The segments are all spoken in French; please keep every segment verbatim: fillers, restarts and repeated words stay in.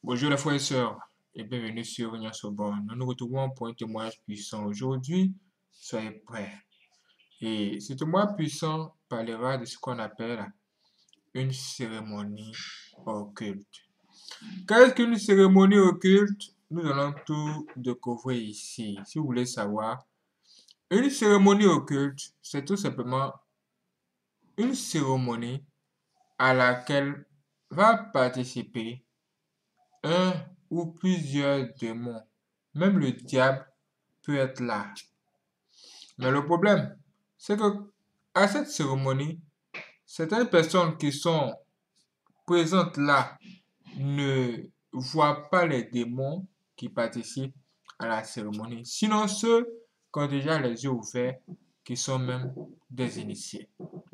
Bonjour les frères et sœurs et bienvenue sur Union Sorbonne. Nous nous retrouvons pour un témoignage puissant aujourd'hui. Soyez prêts. Et ce témoignage puissant parlera de ce qu'on appelle une cérémonie occulte. Qu'est-ce qu'une cérémonie occulte? Nous allons tout découvrir ici. Si vous voulez savoir, une cérémonie occulte, c'est tout simplement une cérémonie à laquelle va participer un ou plusieurs démons. Même le diable peut être là. Mais le problème, c'est que à cette cérémonie, certaines personnes qui sont présentes là ne voient pas les démons qui participent à la cérémonie. Sinon, ceux qui ont déjà les yeux ouverts, qui sont même des initiés.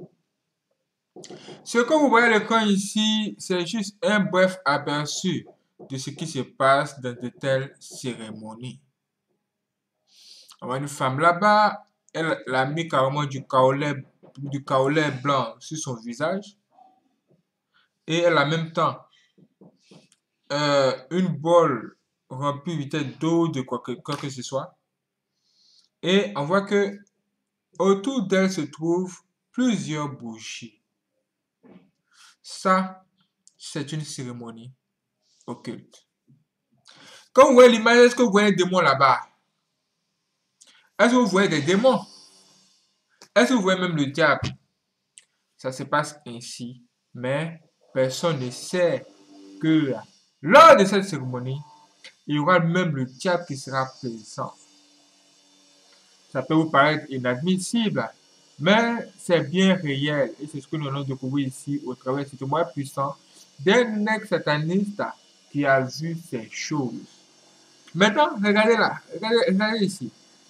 Ce que vous voyez à l'écran ici, c'est juste un bref aperçu de ce qui se passe dans de telles cérémonies. On voit une femme là-bas, elle a mis carrément du kaolin, du kaolin blanc sur son visage. Et elle a en même temps euh, une bol remplie d'eau, de quoi que, quoi que ce soit. Et on voit que autour d'elle se trouvent plusieurs bougies. Ça, c'est une cérémonie occulte. Quand vous voyez l'image, est-ce que vous voyez des démons là-bas? Est-ce que vous voyez des démons? Est-ce que vous voyez même le diable? Ça se passe ainsi, mais personne ne sait que lors de cette cérémonie, il y aura même le diable qui sera présent. Ça peut vous paraître inadmissible, mais c'est bien réel. Et c'est ce que nous allons découvrir ici au travers de ce témoin puissant d'un ex-sataniste qui a vu ces choses. Maintenant, regardez là, regardez, regardez ici.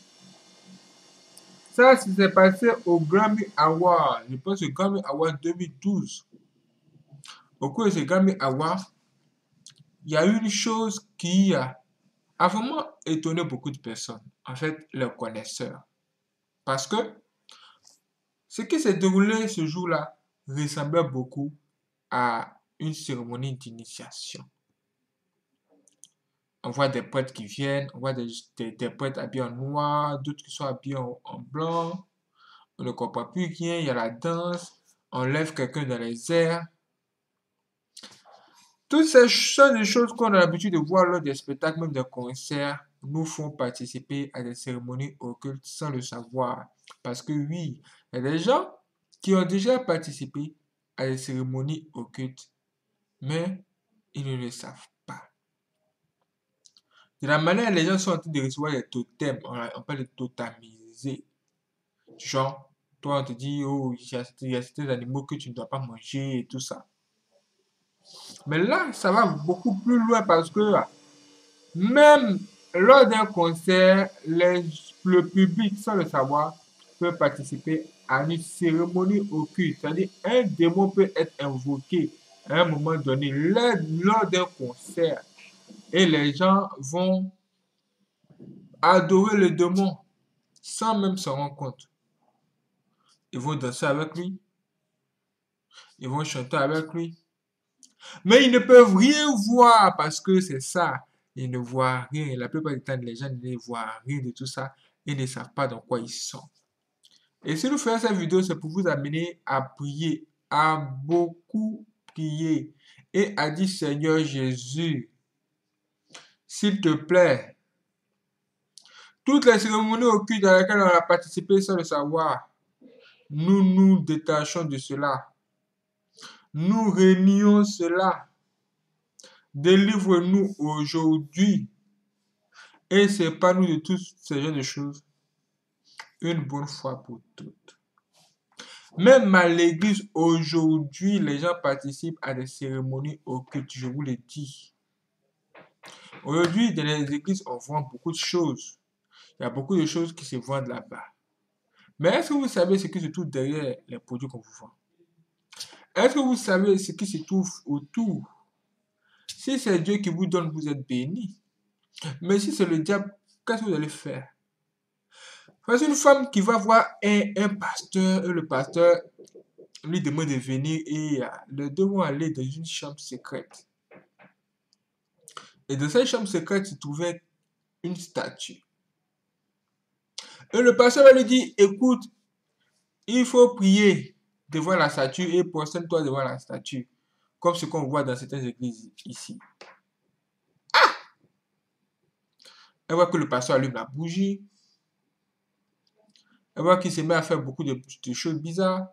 Ça, s'est passé au Grammy Award. Je pense au Grammy Award deux mille douze. Au cours de ce Grammy Award, il y a eu une chose qui a, a vraiment étonné beaucoup de personnes. En fait, les connaisseurs. Parce que ce qui s'est déroulé ce jour-là ressemblait beaucoup à une cérémonie d'initiation. On voit des prêtres qui viennent, on voit des, des, des prêtres habillés en noir, d'autres qui sont habillés en, en blanc. On ne comprend plus rien, il y a la danse, on lève quelqu'un dans les airs. Toutes ces sont des choses qu'on a l'habitude de voir lors des spectacles, même des concerts, nous font participer à des cérémonies occultes sans le savoir. Parce que oui, il y a des gens qui ont déjà participé à des cérémonies occultes, mais ils ne le savent pas. De la manière dont les gens sont en train de recevoir des totems, on peut les totamiser. Genre, toi on te dit, oh, il y a, il y a certains animaux que tu ne dois pas manger et tout ça. Mais là, ça va beaucoup plus loin parce que même lors d'un concert, les, le public, sans le savoir, peut participer à une cérémonie occulte. C'est-à-dire, un démon peut être invoqué à un moment donné lors, lors d'un concert. Et les gens vont adorer le démon sans même s'en rendre compte. Ils vont danser avec lui. Ils vont chanter avec lui. Mais ils ne peuvent rien voir parce que c'est ça. Ils ne voient rien. La plupart du temps, les gens ne voient rien de tout ça. Ils ne savent pas dans quoi ils sont. Et si nous faisons cette vidéo, c'est pour vous amener à prier, à beaucoup prier et à dire Seigneur Jésus, s'il te plaît, toutes les cérémonies occultes dans lesquelles on a participé sans le savoir, nous nous détachons de cela. Nous réunions cela. Délivre-nous aujourd'hui et sépare-nous de tous ces genres de choses une bonne fois pour toutes. Même à l'église aujourd'hui, les gens participent à des cérémonies occultes, je vous le dis. Aujourd'hui, dans les églises, on vend beaucoup de choses. Il y a beaucoup de choses qui se vendent là-bas. Mais est-ce que vous savez ce qui se trouve derrière les produits qu'on vous vend? Est-ce que vous savez ce qui se trouve autour? Si c'est Dieu qui vous donne, vous êtes béni. Mais si c'est le diable, qu'est-ce que vous allez faire? C'est une femme qui va voir un, un pasteur, et le pasteur lui demande de venir et les deux vont aller dans une chambre secrète. Et dans cette chambre secrète se trouvait une statue. Et le pasteur va lui dire, écoute, il faut prier devant la statue et prosterne-toi devant la statue. Comme ce qu'on voit dans certaines églises ici. Elle voit que le pasteur allume la bougie. Elle voit qu'il se met à faire beaucoup de, de choses bizarres.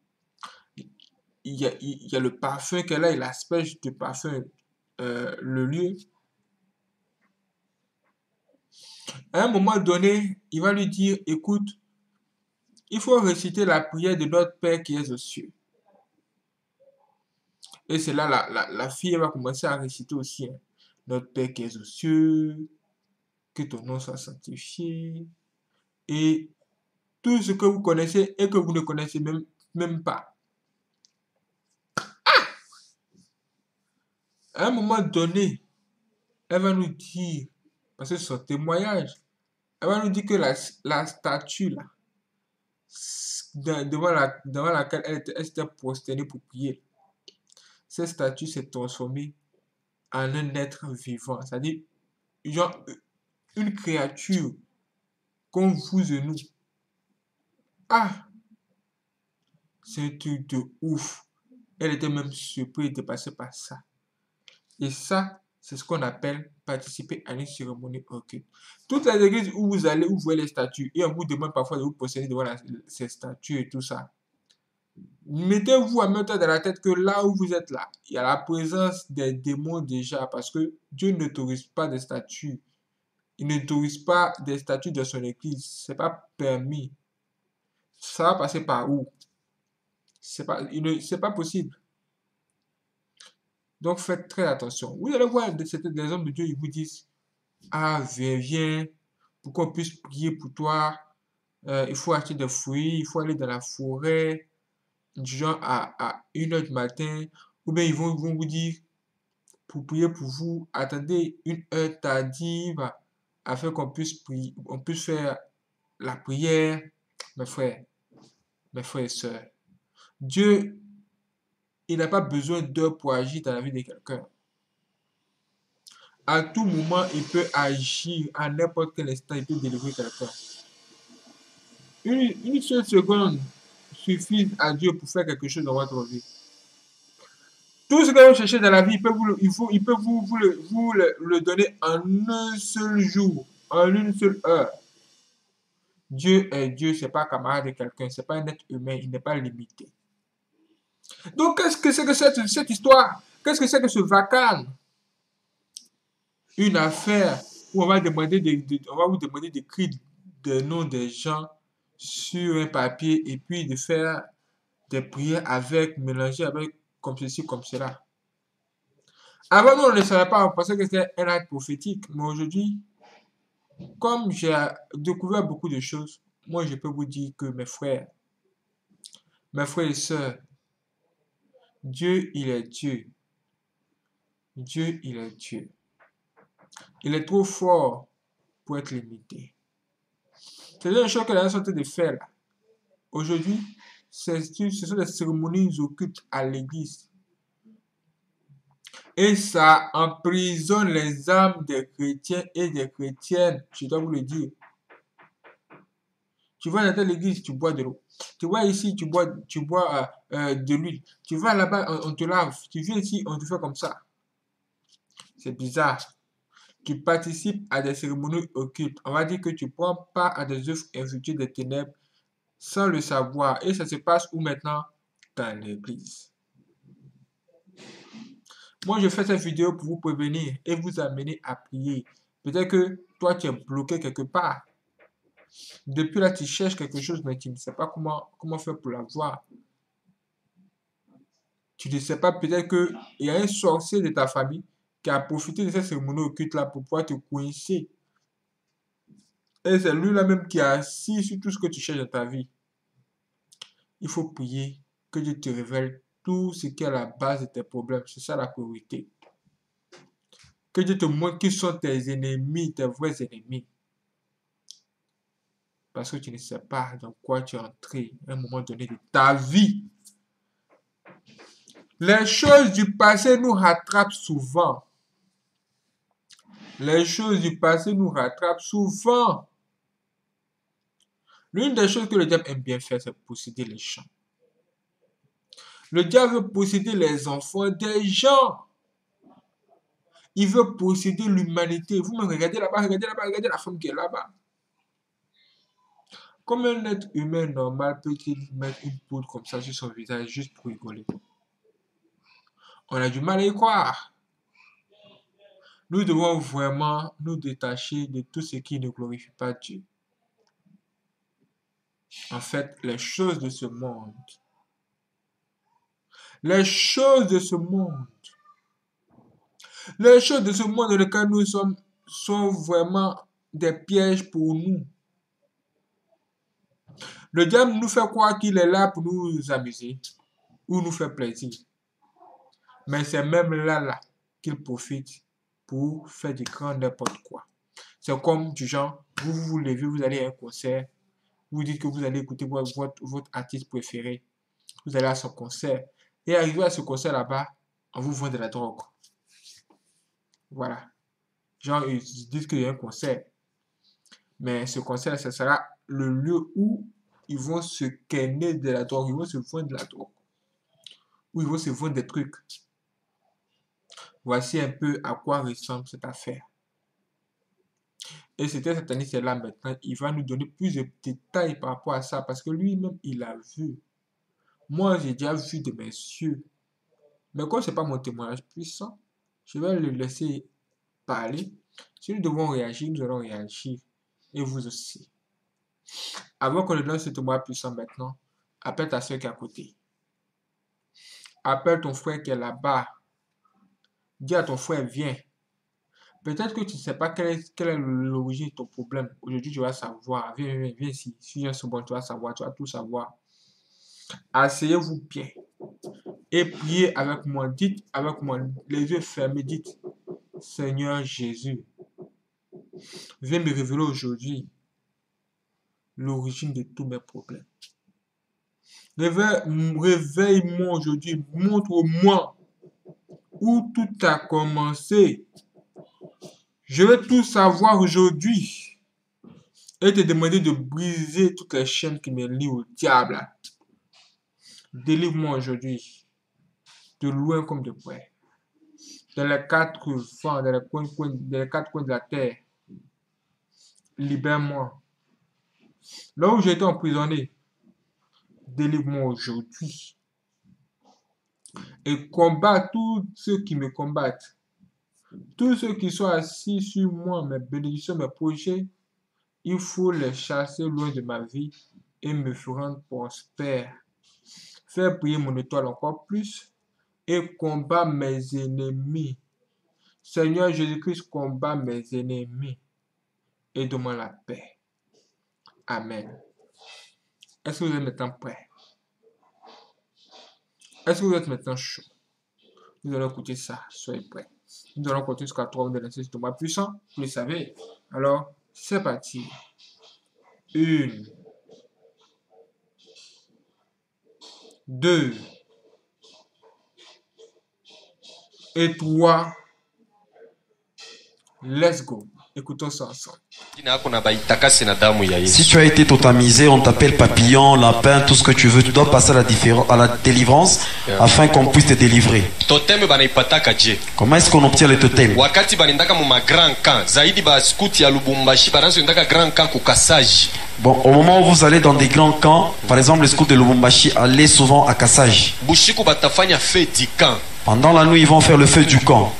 Il y, a, il y a le parfum qu'elle a, il asperge de parfum euh, le lieu. À un moment donné, il va lui dire, écoute, il faut réciter la prière de notre Père qui est aux cieux. Et c'est là, la, la, la fille va commencer à réciter aussi. Hein. Notre Père qui est aux cieux, que ton nom soit sanctifié. Et tout ce que vous connaissez et que vous ne connaissez même, même pas. Ah! À un moment donné, elle va nous dire, parce que c'est son témoignage, elle va nous dire que la, la statue, là, devant, la, devant laquelle elle, elle s'était prosternée pour prier, cette statue s'est transformée en un être vivant. C'est-à-dire, genre, une créature comme vous et nous. Ah! C'est un truc de ouf. Elle était même surprise de passer par ça. Et ça, c'est ce qu'on appelle participer à une cérémonie occulte. Toutes les églises où vous allez, où vous voyez les statues, et on vous demande parfois de vous posséder devant la, ces statues et tout ça. Mettez-vous en même temps dans la tête que là où vous êtes là, il y a la présence des démons déjà, parce que Dieu n'autorise pas des statues. Il n'autorise pas des statues dans son église. C'est pas permis. Ça va passer par où? C'est pas, c'est pas possible. Donc faites très attention. Vous allez voir des, des hommes de Dieu, ils vous disent, ah, viens, viens, pour qu'on puisse prier pour toi. Euh, il faut acheter des fruits, il faut aller dans la forêt, du genre à, à une heure du matin. Ou bien ils vont, ils vont vous dire, pour prier pour vous, attendez une heure tardive afin qu'on puisse prier, on puisse faire la prière. Mes frères, mes frères et sœurs, Dieu, il n'a pas besoin d'heures pour agir dans la vie de quelqu'un. À tout moment, il peut agir, à n'importe quel instant, il peut délivrer quelqu'un. Une, une seule seconde suffit à Dieu pour faire quelque chose dans votre vie. Tout ce que vous cherchez dans la vie, il peut vous, le, il faut, il peut vous, vous, le, vous le, le donner en un seul jour, en une seule heure. Dieu est Dieu, c'est pas camarade de quelqu'un, c'est pas un être humain, il n'est pas limité. Donc, qu'est-ce que c'est que cette, cette histoire? Qu'est-ce que c'est que ce vacarme? Une affaire où on va, demander de, de, on va vous demander d'écrire des noms des gens sur un papier et puis de faire des prières avec, mélanger avec comme ceci, comme cela. Avant, nous, on ne savait pas, on pensait que c'était un acte prophétique. Mais aujourd'hui, comme j'ai découvert beaucoup de choses, moi, je peux vous dire que mes frères, mes frères et sœurs, Dieu, il est Dieu. Dieu, il est Dieu. Il est trop fort pour être limité. C'est une chose que les gens sont en train de faire là. Aujourd'hui, ce sont des cérémonies occultes à l'église. Et ça emprisonne les âmes des chrétiens et des chrétiennes. Je dois vous le dire. Tu vas dans telle église, tu bois de l'eau. Tu vois ici, tu bois, tu bois euh, euh, de l'huile. Tu vas là-bas, on, on te lave. Tu viens ici, on te fait comme ça. C'est bizarre. Tu participes à des cérémonies occultes. On va dire que tu prends part à des œuvres infructueuses des ténèbres sans le savoir. Et ça se passe où maintenant? Dans l'église. Moi, je fais cette vidéo pour vous prévenir et vous amener à prier. Peut-être que toi, tu es bloqué quelque part. Depuis là, tu cherches quelque chose, mais tu ne sais pas comment, comment faire pour l'avoir. Tu ne sais pas, peut-être qu'il y a un sorcier de ta famille qui a profité de cette cérémonie occulte-là pour pouvoir te coincer. Et c'est lui-là même qui a assis sur tout ce que tu cherches dans ta vie. Il faut prier que Dieu te révèle tout ce qui est à la base de tes problèmes. C'est ça la priorité. Que Dieu te montre qui sont tes ennemis, tes vrais ennemis. Parce que tu ne sais pas dans quoi tu es entré à un moment donné de ta vie. Les choses du passé nous rattrapent souvent. Les choses du passé nous rattrapent souvent. L'une des choses que le diable aime bien faire, c'est posséder les gens. Le diable veut posséder les enfants des gens. Il veut posséder l'humanité. Vous me regardez là-bas, regardez là-bas, regardez la femme qui est là-bas. Comme un être humain normal peut-il mettre une poudre comme ça sur son visage juste pour rigoler? On a du mal à y croire. Nous devons vraiment nous détacher de tout ce qui ne glorifie pas Dieu. En fait, les choses de ce monde, les choses de ce monde, les choses de ce monde dans lesquelles nous sommes sont vraiment des pièges pour nous. Le diable nous fait croire qu'il est là pour nous amuser ou nous faire plaisir. Mais c'est même là, là qu'il profite pour faire du grand n'importe quoi. C'est comme du genre, vous vous, vous levez, vous allez à un concert, vous dites que vous allez écouter votre, votre, votre artiste préféré, vous allez à son concert, et arrivé à ce concert là-bas, on vous vend de la drogue. Voilà. Genre, ils disent qu'il y a un concert, mais ce concert, ce sera le lieu où ils vont se kenner de la drogue, ils vont se vendre de la drogue, où ils vont se vendre des trucs. Voici un peu à quoi ressemble cette affaire. Et c'était Satanis est là maintenant. Il va nous donner plus de détails par rapport à ça. Parce que lui-même, il a vu. Moi, j'ai déjà vu de mes yeux. Mais comme ce n'est pas mon témoignage puissant, je vais le laisser parler. Si nous devons réagir, nous allons réagir. Et vous aussi. Avant qu'on le donne ce témoignage puissant maintenant, appelle ta soeur qui est à côté. Appelle ton frère qui est là-bas. Dis à ton frère, viens. Peut-être que tu ne sais pas quelle est, quelle est l'origine de ton problème. Aujourd'hui, tu vas savoir. Viens, viens, viens ici. Si j'ai ce bon, tu vas savoir. Tu vas tout savoir. Asseyez-vous bien. Et priez avec moi. Dites avec moi, les yeux fermés. Dites, Seigneur Jésus, viens me révéler aujourd'hui l'origine de tous mes problèmes. Réveille-moi aujourd'hui. Montre-moi où tout a commencé. Je vais tout savoir aujourd'hui et te demander de briser toutes les chaînes qui me lient au diable. Délivre-moi aujourd'hui, de loin comme de près, dans les quatre vents, dans les, coins, coins, dans les quatre coins de la terre. Libère-moi. Là où j'ai été emprisonné, délivre-moi aujourd'hui. Et combat tous ceux qui me combattent. Tous ceux qui sont assis sur moi, mes bénédictions, mes projets, il faut les chasser loin de ma vie et me rendre prospère. Faire briller mon étoile encore plus et combat mes ennemis. Seigneur Jésus-Christ, combat mes ennemis et donne-moi la paix. Amen. Est-ce que vous êtes maintenant prêts? Est-ce que vous êtes maintenant chaud? Nous allons écouter ça. Soyez prêts. Nous allons continuer jusqu'à trois de lancer ce tournoi puissant. Vous le savez. Alors, c'est parti. Une. Deux. Et trois. Let's go. Écoutons ça ensemble. Si tu as été totamisé, on t'appelle papillon, lapin, tout ce que tu veux. Tu dois passer à la, à la délivrance afin qu'on puisse te délivrer. Comment est-ce qu'on obtient le totem? Bon, au moment où vous allez dans des grands camps, par exemple le scout de Lubumbashi, allez souvent à Kassage. Pendant la nuit, ils vont faire le feu du camp.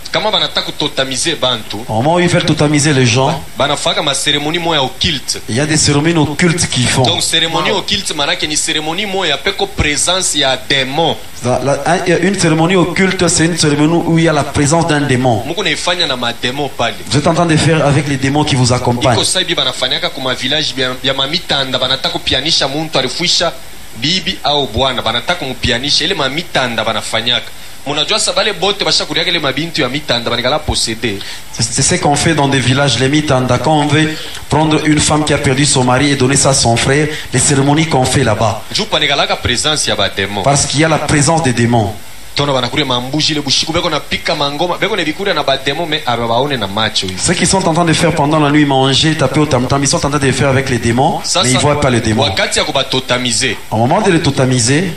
Au moment où ils veulent totamiser les gens, il y a des cérémonies occultes qu'ils font. Donc, cérémonie occulte, c'est une cérémonie où il y a présence de démons. Une cérémonie occulte, c'est une cérémonie où il y a la présence d'un démon. Vous êtes en train de faire avec les démons qui vous accompagnent. Bibi au bwana banataka kumupianisha ile mamitanda banafanyaka. Munajua sabale bote bashakuria ile mabintu ya mitanda banigala posséder. C'est ce qu'on fait dans des villages, les mitanda. Quand on veut prendre une femme qui a perdu son mari et donner ça à son frère, les cérémonies qu'on fait là-bas. Ju panigalaka présence ya ba démons. Parce qu'il y a la présence des démons. Ceux qui sont en train de faire pendant la nuit manger, taper au tam-tam, ils sont en train de le faire avec les démons, mais ils ne voient pas les démons. Au moment de les totamiser,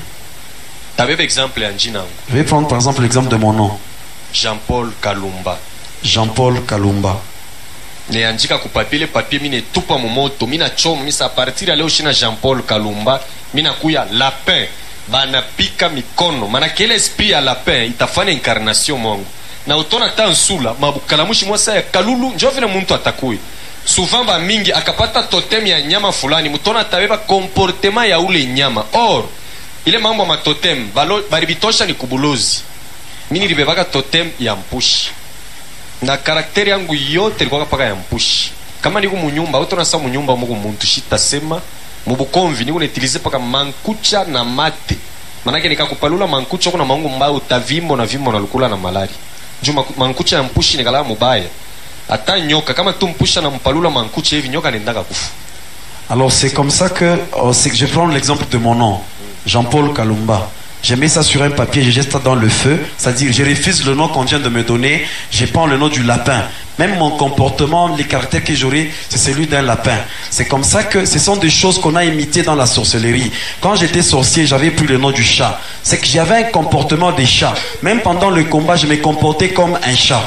je vais prendre par exemple l'exemple de mon nom. Jean-Paul Kalumba. Jean-Paul Kalumba. Neandika ku papier le papier mine tupa momoto mina choma misa partir ya leo shina Jean-Paul Kalumba mina kuya lapin bana pika mikono maana kile esprit ya lapin itafanya incarnation mongo na utona tansula mabukalamushi mwasa ya kalulu njo vile muntu atakui souvent ba mingi akapata totem ya nyama fulani mutona tabeba comportement ya ule nyama or ile mambo ma totem balo baribitosha ni kubulozi mini libebaka totem ya mpushi na karakteri yangu yote ilikuwa paka ya mpushi kama niko munyumba au tunasa munyumba muko muntu shitasema mubukomvi niko netilize paka mankucha na mate manake nikakupalula mankucha kuna maungu mbaya utavimbo na vimbo na lukula na malari juma mankucha ya mpushi nikala mubaya hata nyoka kama tu mpusha na mpalula mankucha hivi nyoka nendaka kufu. Alors c'est comme ça que oh, c'est que je prends l'exemple de mon nom Jean-Paul Kalumba. Je mets ça sur un papier, je jette ça dans le feu. C'est-à-dire, je refuse le nom qu'on vient de me donner. Je prends le nom du lapin. Même mon comportement, les caractères que j'aurai, c'est celui d'un lapin. C'est comme ça que ce sont des choses qu'on a imitées dans la sorcellerie. Quand j'étais sorcier, j'avais pris le nom du chat. C'est que j'avais un comportement de chat. Même pendant le combat, je me comportais comme un chat.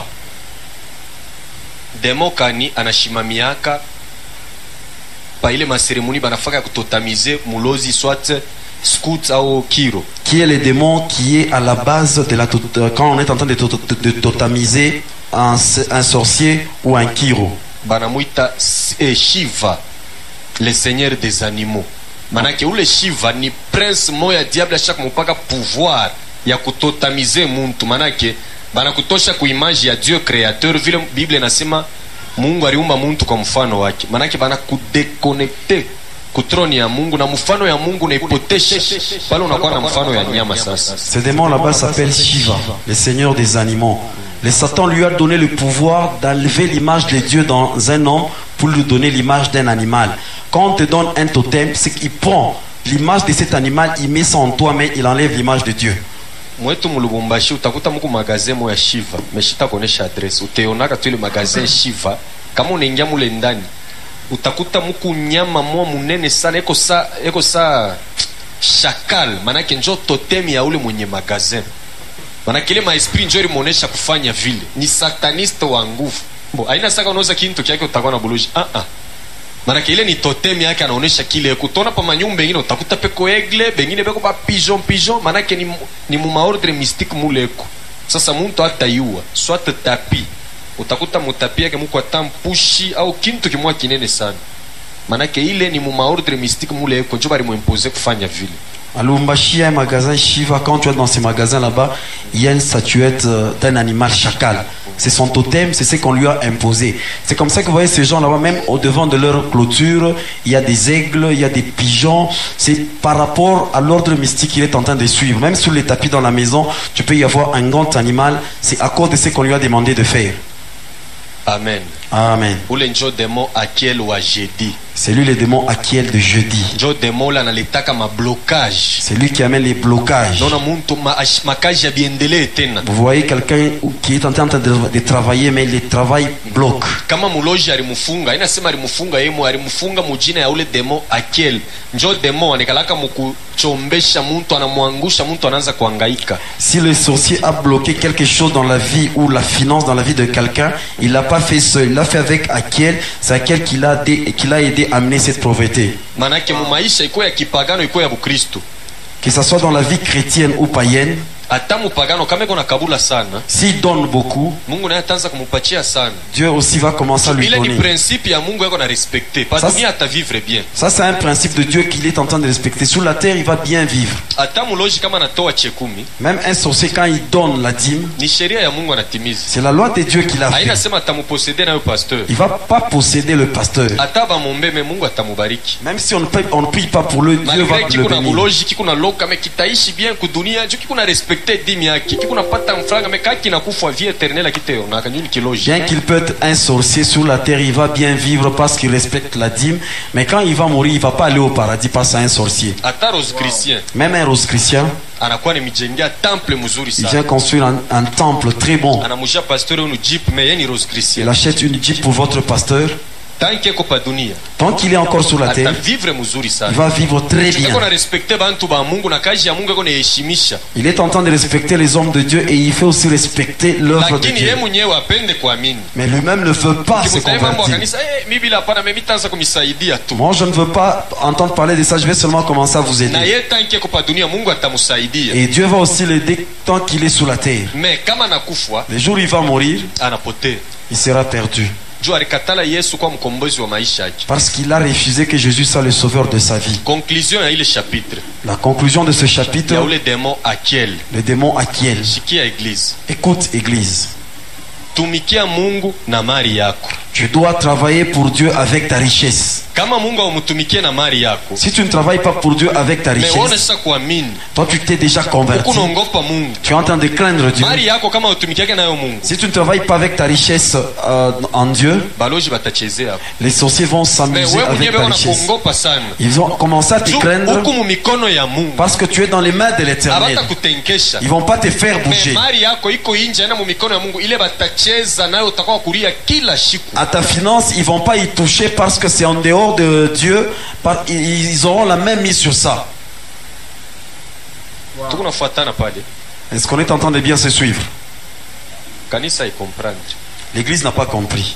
Demo kani anashimamiaka pa ile maseremoni banafaka kutotamize mulozi soit scout au kiro. Qui est le démon qui est à la base de la quand on est en train de, to de, de totamiser un, un sorcier ou un kiro. Banamuita eh, Shiva, le seigneur des animaux. Manake ule Shiva ni prince moya diable a chaque mpaka pouvoir ya kutotamize muntu. Manake banakutosha kuimage ya Dieu créateur vile Bible nasema Mungu aliumba muntu kwa mfano wake. Manake banakudeconnecter kutroni ya Mungu na mfano ya Mungu na ipoteshe pale unakuwa na mfano ya nyama sasa. Ce démon là-bas s'appelle Shiva, le seigneur des animaux. Le Satan lui a donné le pouvoir d'enlever l'image de Dieu dans un homme pour lui donner l'image d'un animal. Quand on te donne un totem, c'est qu'il prend l'image de cet animal, il met ça en toi, mais il enlève l'image de Dieu. Mwetu mulubumbashi utakuta muku magazin mo ya Shiva, meshita konesha adresse. Uteonaka tu ile magazin Shiva, kama unaingia mule ndani utakuta muku nyama mwa munene sana eko sa eko sa shakal manake njo totem ya ule mwenye magazin manake ile maesprit njo limuonesha kufanya vile ni sataniste wa nguvu bo haina saka unaweza kintu kyake utakuwa na buluji ah ah manake ile ni totem yake anaonesha kile kutona pa manyumba ngine utakuta peko egle bengine beko pa pigeon pigeon manake ni ni mu maordre mystique muleko sasa muntu atayua soit tapi utakuta mutapia yake muko atampushi au kintu kimwa kinene sana manake ile ni mu maordre mystique mule ko njo bari mu imposer kufanya vile. À Lubumbashi, un magasin Shiva, quand tu es dans ces magasins là-bas, il y a une statuette d'un animal chacal. C'est son totem, c'est ce qu'on lui a imposé. C'est comme ça que vous voyez ces gens là-bas, même au devant de leur clôture, il y a des aigles, il y a des pigeons. C'est par rapport à l'ordre mystique qu'il est en train de suivre. Même sous les tapis dans la maison, tu peux y avoir un grand animal. C'est à cause de ce qu'on lui a demandé de faire. Amen. Amen. Ule njo démon Akiel wa jeudi. C'est lui le démon Akiel de jeudi. Njo démon la naletaka ma blocage. C'est lui qui amène les blocages. Nona muntu ma makaji ya biendele tena. Vous voyez quelqu'un qui est en train de, de travailler mais le travail bloque. Kama muloji alimufunga, ina sema alimufunga yemo alimufunga mujina ya ule démon Akiel. Njo démon anikalaka muku chombesha muntu anamwangusha muntu anaanza kuhangaika. Si le sorcier a bloqué quelque chose dans la vie ou la finance dans la vie de quelqu'un, il l'a pas fait seul, il l'a fait avec Akiel, c'est Akiel qui l'a qui l'a aidé à amener cette pauvreté. Manake mu maisha iko ya kipagano iko ya Bukristo. Que ça soit dans la vie chrétienne ou païenne. Hata mupagano kama iko na kabula sana. S'il donne beaucoup, Mungu naye ataanza kumupatia sana. Dieu aussi va commencer à lui donner. Ile ni principe ya Mungu yako na respecter. Pas dunia ata vivre bien. Ça c'est un principe de Dieu qu'il est en train de respecter. Sur la terre, il va bien vivre. Hata muloji kama natoa chekumi. Même un sorcier quand il donne la dîme, ni sheria ya Mungu anatimiza. C'est la loi de Dieu qui l'a fait. Haina sema atamuposeder na pasteur. Il va pas posséder le pasteur. Hata ba mombe me Mungu atamubariki. Même si on ne paye, on ne prie pas pour le Dieu va le bénir. Kuna muloji kikuna loka me kitaishi bien ku dunia, jo kikuna respecter dîme yake. Bien qu'il peut être un sorcier sur la terre, il va bien vivre parce qu'il respecte la dîme. Mais quand il va mourir, il ne va pas aller au paradis parce que c'est un sorcier. Même un rose chrétien. anakuwa nimejengea temple mzuri Il vient sana, construire un, un temple très bon. anamujia pasteur une jeep mais yeye ni Rose Il Christian. achète une Jeep pour votre pasteur. Tant que kwa dunia Tant qu'il est encore sur la terre, atavivre mzuri il sana. va vivre très bien. Eko na respecte bantu ba Mungu na kazi ya Mungu eko naheshimisha, Il est en train de respecter les hommes de Dieu et il fait aussi respecter l'œuvre de lakini Dieu. yeye mwenyewe apende kuamini. Mais lui-même ne veut pas se Kimutaye mambo ya convertir. kanisa, eh mimi bila hapana, mimi nitaanza kumisaidia tu. Moi, je ne veux pas entendre parler de ça. Je vais seulement commencer à vous Na aider. yeye tant que kwa dunia Mungu atamsaidia. Et Dieu va aussi l'aider tant qu'il est sous la terre. Mais kama nakufa Le jour où il va mourir, anapotea. il sera perdu. Juu alikatala Yesu kwa mkombozi wa maisha yake. Parce qu'il a refusé que Jésus soit le sauveur de sa vie. Conclusion ya ile chapitre La conclusion de ce chapitre, ya ule démon Akiel. le démon Akiel. Sikia église, Écoute, Église. tumikia Mungu na mali yako. Tu dois travailler pour Dieu avec ta richesse. Kama Mungu haumtumikie na mali yako, Si tu ne travailles pas pour Dieu avec ta meone richesse, sasa kuamini toi tu t'es déjà converti. huku unaongopa Mungu. Tu es en train de craindre Dieu. Mali yako kama utumikiake nayo Mungu, Si tu ne travailles pas avec ta richesse euh, en Dieu, baloji batachezea hapo. les sorciers vont Mais s'amuser wewe avec mwenyewe ta richesse. unakuongopa sana. Ils vont commencer à te Juu craindre huku mu mikono ya Mungu parce que tu es dans les mains de l'Éternel. abata kutenkesha. Ils vont pas te faire Mais bouger. mali yako iko inje na mu mikono ya Mungu, ile batacheza nayo utakuwa kulia kila siku. À ta finance, ils vont pas y toucher parce que c'est en dehors de Dieu. Par- Ils auront la même mise sur ça. Wow. Tuko nafuatana pale. Est-ce qu'on est en train de bien se suivre? Kanisa ikomprendre. L'Église n'a pas compris.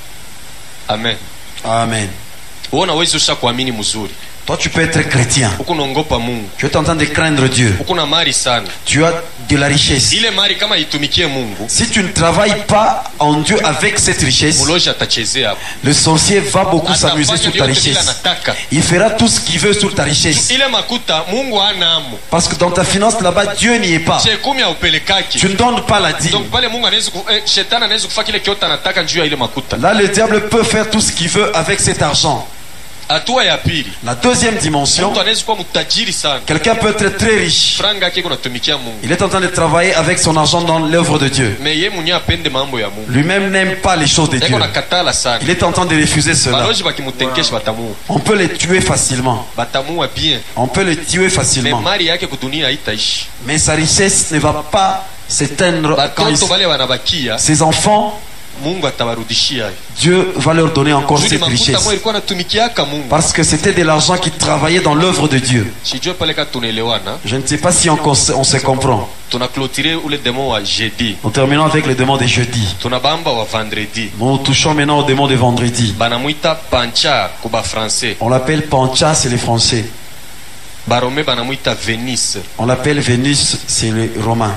Amen. Amen. Wewe unaweza usha kuamini mzuri. Toi, tu peux être chrétien. Huko unaongopa Mungu. Tu es en train de craindre Dieu. Huko na mali sana. Tu as de la richesse. Ile mali kama itumikie Mungu, Si tu ne travailles pas en Dieu avec cette richesse, muloji atachezea hapo. le sorcier va beaucoup s'amuser Atafanya sur ta vyote bila richesse. anataka. Il fera tout ce qu'il veut sur ta richesse. Ile makuta Mungu hana amo. Parce que dans ta finance là-bas, Dieu n'y est pas. Che kumi haupelekaki. Tu ne donnes pas la dîme. Donc pale Mungu anaweza ku- eh, shetani anaweza kufanya kile kiota anataka juu ya ile makuta. Là, le diable peut faire tout ce qu'il veut avec cet argent. Hatua ya pili, La deuxième dimension, mtu anaweza kuwa mtajiri sana. quelqu'un peut être très riche. Franga yake kunatumikia Mungu. Il est en train de travailler avec son argent dans l'œuvre de Dieu. Mais yeye mwenyewe apende mambo ya Mungu. Lui-même n'aime pas les choses de Dieu. Yeko nakatala sana. Il est en train de refuser cela. Baloji bakimutenkesha batamu. On peut les tuer facilement. Batamua bien. On peut les tuer Mais facilement. mali yake kudunia haitaishi. Mais sa richesse ne va pas s'éteindre quand il... Batoto bale wanabakia, Ses enfants, Mungu atawarudishia. Dieu va leur donner encore Juu ni cette makuta richesse. moyo ilikuwa natumikiaka Mungu. Parce que c'était de l'argent qui travaillait dans l'œuvre de Dieu. Sijue pale kama tunaelewana. Je ne sais pas si on, cons- on se comprend. Tuna clôturer ule démon wa jeudi. Nous terminons avec le démon de jeudi. Tuna bamba wa vendredi. Nous touchons maintenant au démon de vendredi. Banamuita pancha kuba français. On l'appelle Pancha, c'est les Français. Barome banamuita Venise. On l'appelle Vénus, c'est les Romains.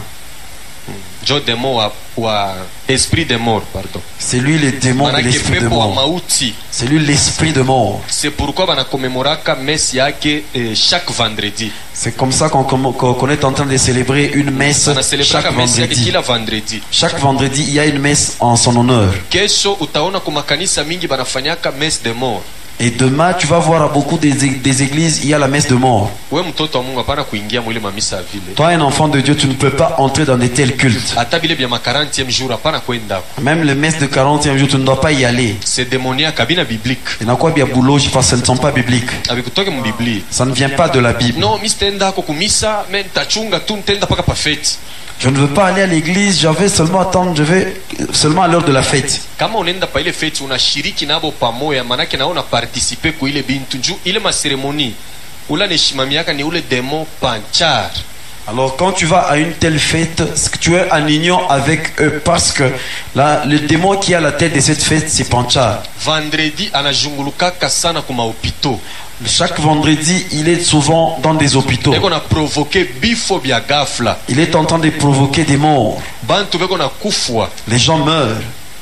Jo démon wa, wa esprit de mort, pardon. C'est lui le démon de Manake l'esprit de pepo wa mort. mauti. C'est lui l'esprit de mort. C'est pourquoi banakomemoraka messe yake eh, chaque vendredi. C'est comme ça qu'on qu'on- qu'on est en train de célébrer une messe Banacelebraka chaque messe yake vendredi. kila vendredi. Chaque vendredi, il y a une messe en son honneur. Kesho utaona kumakanisa mingi banafanyaka messe de mort. Et demain, tu vas voir à beaucoup des, des églises, il y a la messe de mort. We mtoto wa Mungu hapana kuingia mwile mamisa ya vile. Toi, un enfant de Dieu, tu ne peux pas entrer dans de tels cultes. Hata vile vya ma quarantième jour hapana kwenda. Même les messes de quarantième jour, tu ne dois pas y aller. C'est démoniaque, kabina biblique. Il y en a quoi bien boulot, parce que ce ne sont pas bibliques. Abikutoke mu Biblia. Ça ne vient pas de la Bible. No, mi sitaenda hako kumisa, men tachunga tu nitaenda paka pa fete. Je ne veux pas aller à l'église, je vais seulement attendre, je vais seulement à l'heure de la fête. Kama unaenda pa ile fete unashiriki nabo pamoja, manake na una participer ku ile bintu juu ile maseremoni. Ula neshimamiaka ni ule démon panchar. Alors quand tu vas à une telle fête, tu es en union avec eux parce que là, le démon qui est à la tête de cette fête, c'est Pancha. Vendredi anajungulukaka sana kuma hopito. Chaque vendredi, il est souvent dans des hôpitaux. Eko na provoke bifo bya ghafla. Il est en train de provoquer des morts. Bantu beko na kufwa. Les gens meurent.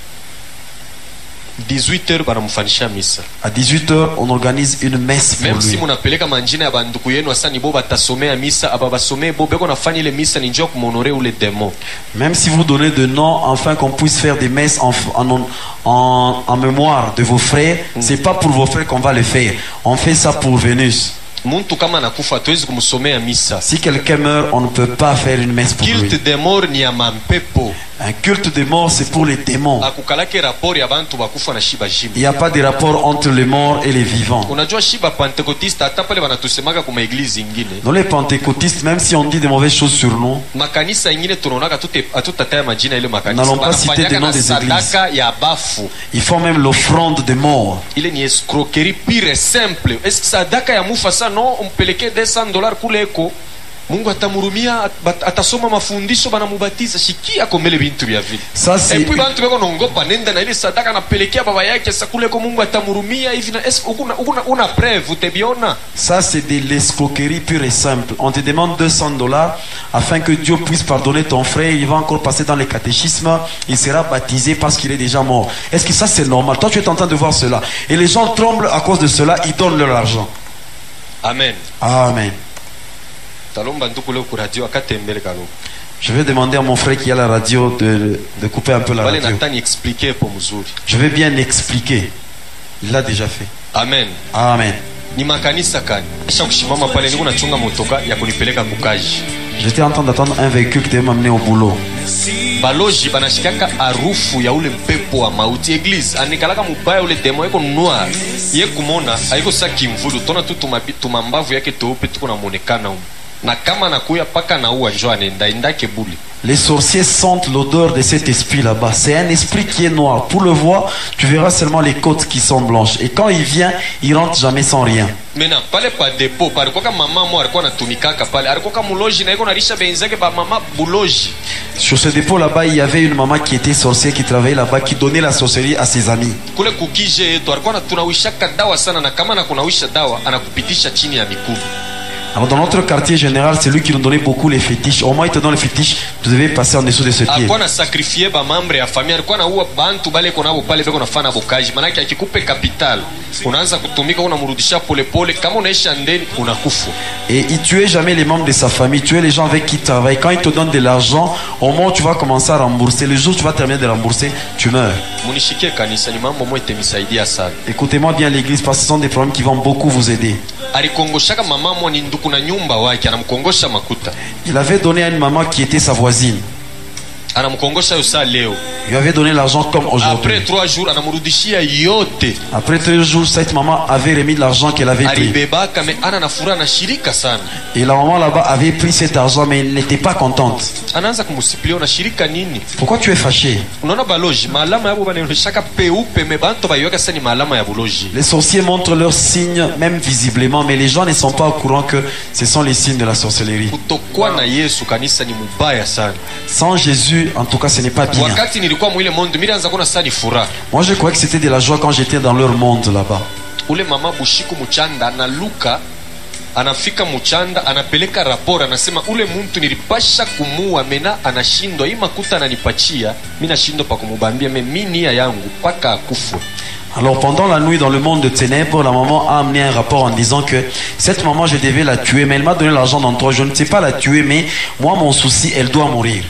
dix-huit heures banamfanisha misa. À dix-huit heures, on organise une messe pour Même si lui. munapeleka manjina ya banduku yenu asa ni bo batasomea misa aba basomee bo beko nafanya ile misa ni njoo kumonore ule démon. Même si vous donnez de noms, afin qu'on puisse faire des messes en, en, en, en mémoire de vos frères, c'est pas pour vos frères qu'on va le faire. On fait ça pour Vénus. Muntu kama anakufa hatuwezi kumsomea misa. Si quelqu'un meurt, on ne peut pas faire une messe pour lui. Culte de mort ni ya mampepo. Un culte de mort, c'est pour les démons. akukalake rapport ya bantu bakufa na shiba jima. Il n'y a pas de rapport entre les morts et les vivants. Unajua shiba pentekotista hata pale wanatusemaka kuma eglise ingine. Dans les pentecôtistes, même si on dit de mauvaises choses sur nous, Makanisa ingine tunaonaka tute atutataya majina ile makanisa. N'allons pas citer des noms des églises. Sadaka ya bafu. ils font même l'offrande des morts. Ile ni escroquerie pire et simple. Est-ce que sadaka ya mufa sana no umpeleke deux cents dollars kuleko? Mungu atamurumia, atasoma mafundisho banamubatiza, shikia komele bintu bya vile. Ça c'est Et puis bantu bako nongopa nenda na ile sadaka napelekea baba yake sa kule ko Mungu atamurumia hivi na est una una una preuve utabiona? ça c'est de l'escroquerie pure et simple. On te demande deux cents dollars afin que Dieu puisse pardonner ton frère, il va encore passer dans les catéchismes, il sera baptisé parce qu'il est déjà mort. Est-ce que ça c'est normal? Toi tu es en train de voir cela et les gens tremblent à cause de cela, ils donnent leur argent. Amen. Amen. Je vais demander à mon frère qui a la radio de, de couper un peu la radio. Je vais bien expliquer. Il l'a déjà fait. Amen. Amen. J'étais en train d'attendre un véhicule qui devait m'amener au boulot. Baloji banashikaka harufu ya ule mpepo wa mauti. Eglise anikalaka mubaya ule demo yako noir ye kumona haiko sa kimvulu tona tu tumambavu yake teupe tuko na muonekana huko na kama nakuya paka na uwa njoo anaenda indake buli. Les sorciers sentent l'odeur de cet esprit là-bas. C'est un esprit qui est noir. Pour le voir, tu verras seulement les côtes qui sont blanches. Et quand il vient, il rentre jamais sans rien. Maintenant, pale pa depo, pale kwa mama mo alikuwa anatumikaka pale. Alikuwa muloji na yeko narisha benzake ba mama buloji. Sur ce dépôt là-bas, il y avait une maman qui était sorcière qui travaillait là-bas, qui donnait la sorcellerie à ses amis. Kule kukije yetu alikuwa tunawishaka dawa sana na kama na kunawisha dawa anakupitisha chini ya miguu. Alors dans notre quartier général, c'est lui qui nous donnait beaucoup les fétiches. Au moins il te donne les fétiches, tu devais passer en dessous de ce pied. Alikuwa na sacrifier ba membre ya famille, alikuwa na uwa bantu bale kona bo pale beko nafana bokaji. Manake akikupe capital, unaanza kutumika unamrudisha pole pole kama unaisha ndeni unakufa. Et il tuait jamais les membres de sa famille, tuait les gens avec qui il travaille. Quand il te donne de l'argent, au moment où tu vas commencer à rembourser, le jour où tu vas terminer de rembourser, tu meurs. Munishikie kanisa ni mambo moyo temisaidia sana. Écoutez-moi bien l'église parce que ce sont des problèmes qui vont beaucoup vous aider. Alikongoshaka mama mo ni nduku na nyumba wake anamkongosha makuta. Il avait donné à une maman qui était sa voisine. Anamkongosha yosa leo. Il lui avait donné l'argent comme aujourd'hui. Après trois jours anamrudishia yote. Après trois jours, cette maman avait remis l'argent qu'elle avait pris. Alibebaka me ana na furaha na shirika sana. Et la maman là-bas avait pris cet argent mais elle n'était pas contente. Anaanza kumsipilia na shirika nini? Pourquoi tu es fâché? Unaona baloji malama yabo banashaka peupe me bantu bayoka sasa ni malama ya baloji. Les sorciers montrent leurs signes même visiblement mais les gens ne sont pas au courant que ce sont les signes de la sorcellerie. Kutokwa na Yesu kanisa ni mubaya sana. Sans Jésus, en tout cas, ce n'est pas bien. Moi, je croyais que c'était de la joie quand j'étais dans leur monde là-bas. Ule mama bushiku muchanda analuka anafika muchanda anapeleka rapora anasema ule muntu nilipasha kumua mena anashindwa hii makuta ananipachia mimi nashindwa pa kumubambia mimi nia yangu paka akufwe. Alors pendant la nuit dans le monde de ténèbres, la maman a amené un rapport en disant que cette maman je devais la tuer mais elle m'a donné l'argent dans trois jours. Je ne sais pas la tuer mais moi mon souci elle doit mourir.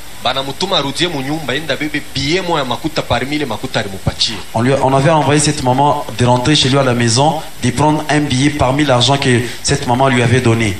On, lui, on avait envoyé cette maman de rentrer chez lui à la maison, de prendre un billet parmi l'argent que cette maman lui avait donné.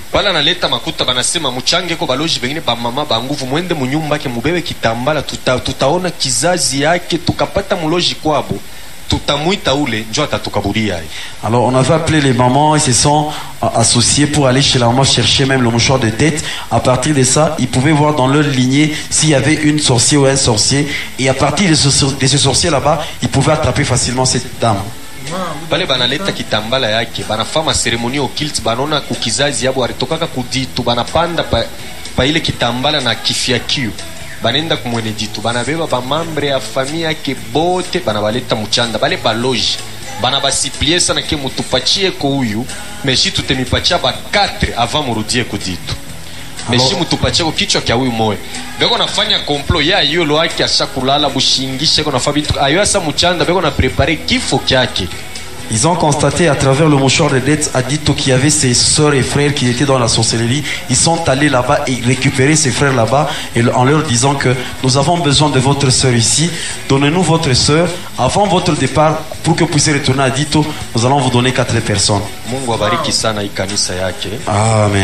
Alors on avait appelé les mamans, ils se sont associés pour aller chez la maman chercher même le mouchoir de tête. À partir de ça, ils pouvaient voir dans leur lignée s'il y avait une sorcière ou un sorcier. Et à partir de ce, de ce sorcier là-bas, ils pouvaient attraper facilement cette dame. Pale banaleta kitambala yake banafanya seremoni occulte banona kukizazi yabo alitokaka kuditu banapanda pa, pa ile kitambala na kifiakio banenda kumwene ditu banabeba ba membre ya familia yake bote banabaleta muchanda bale baloji banabasiplie sana ke mutupachie ko huyu meshi tutemipacha ba quatre avant murudie kuditu meshi mutupachie ko kichwa kya huyu moyo beko nafanya complot ya yolo yake ashakulala bushingishe ko nafa bitu ayo asa muchanda beko na préparer kifo kyake. Ils ont constaté à travers le mouchoir de dette à Dito qu'il y avait ses soeurs et frères qui étaient dans la sorcellerie. Ils sont allés là-bas et récupérer ces frères là-bas et en leur disant que nous avons besoin de votre soeur ici. Donnez-nous votre soeur avant votre départ pour que vous puissiez retourner à Dito. Nous allons vous donner quatre personnes. Mungu abariki sana hii kanisa yake. Amen.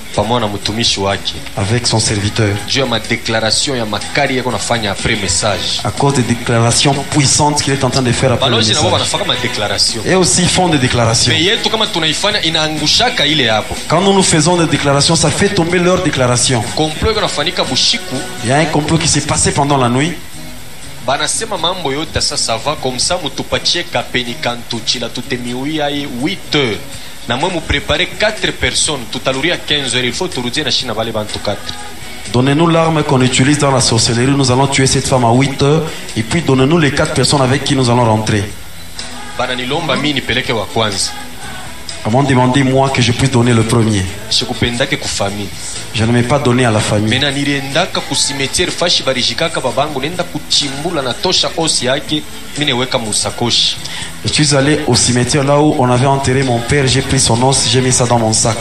pamoja na mtumishi wake avec son serviteur, juu ya madéclaration ya makari yako nafanya après message. à cause des déclarations puissantes qu'il est en train de faire après le Balozi nabo message. banafaka madéclaration. Et aussi ils font des déclarations. Mais yetu kama tunaifanya inaangushaka ile hapo. Quand nous nous faisons des déclarations, ça fait tomber leurs déclarations. Complot iko nafanyika bushiku. Il y a un complot qui s'est passé pendant la nuit. Banasema mambo yote sasa va comme ça mutupatie kapeni kantuchila tutemiuia huit heures. Na mwe mu préparer quatre personnes tutaluria quinze heures, il faut turudie na shina bale bantu quatre. Donnez-nous l'arme qu'on utilise dans la sorcellerie, nous allons tuer cette femme à huit heures. Et puis donnez-nous les quatre personnes avec qui nous allons rentrer. Bananilomba mimi nipeleke wa kwanza. Ils m'ont demandé moi que je puisse donner le premier. Sikupendake ku famille. Je ne m'ai pas donné à la famille. Mena niliendaka ku cimetière fashi barijikaka babangu nenda kuchimbula na tosha osi yake mimi neweka musakoshi. Je suis allé au cimetière là où on avait enterré mon père, j'ai pris son os, j'ai mis ça dans mon sac.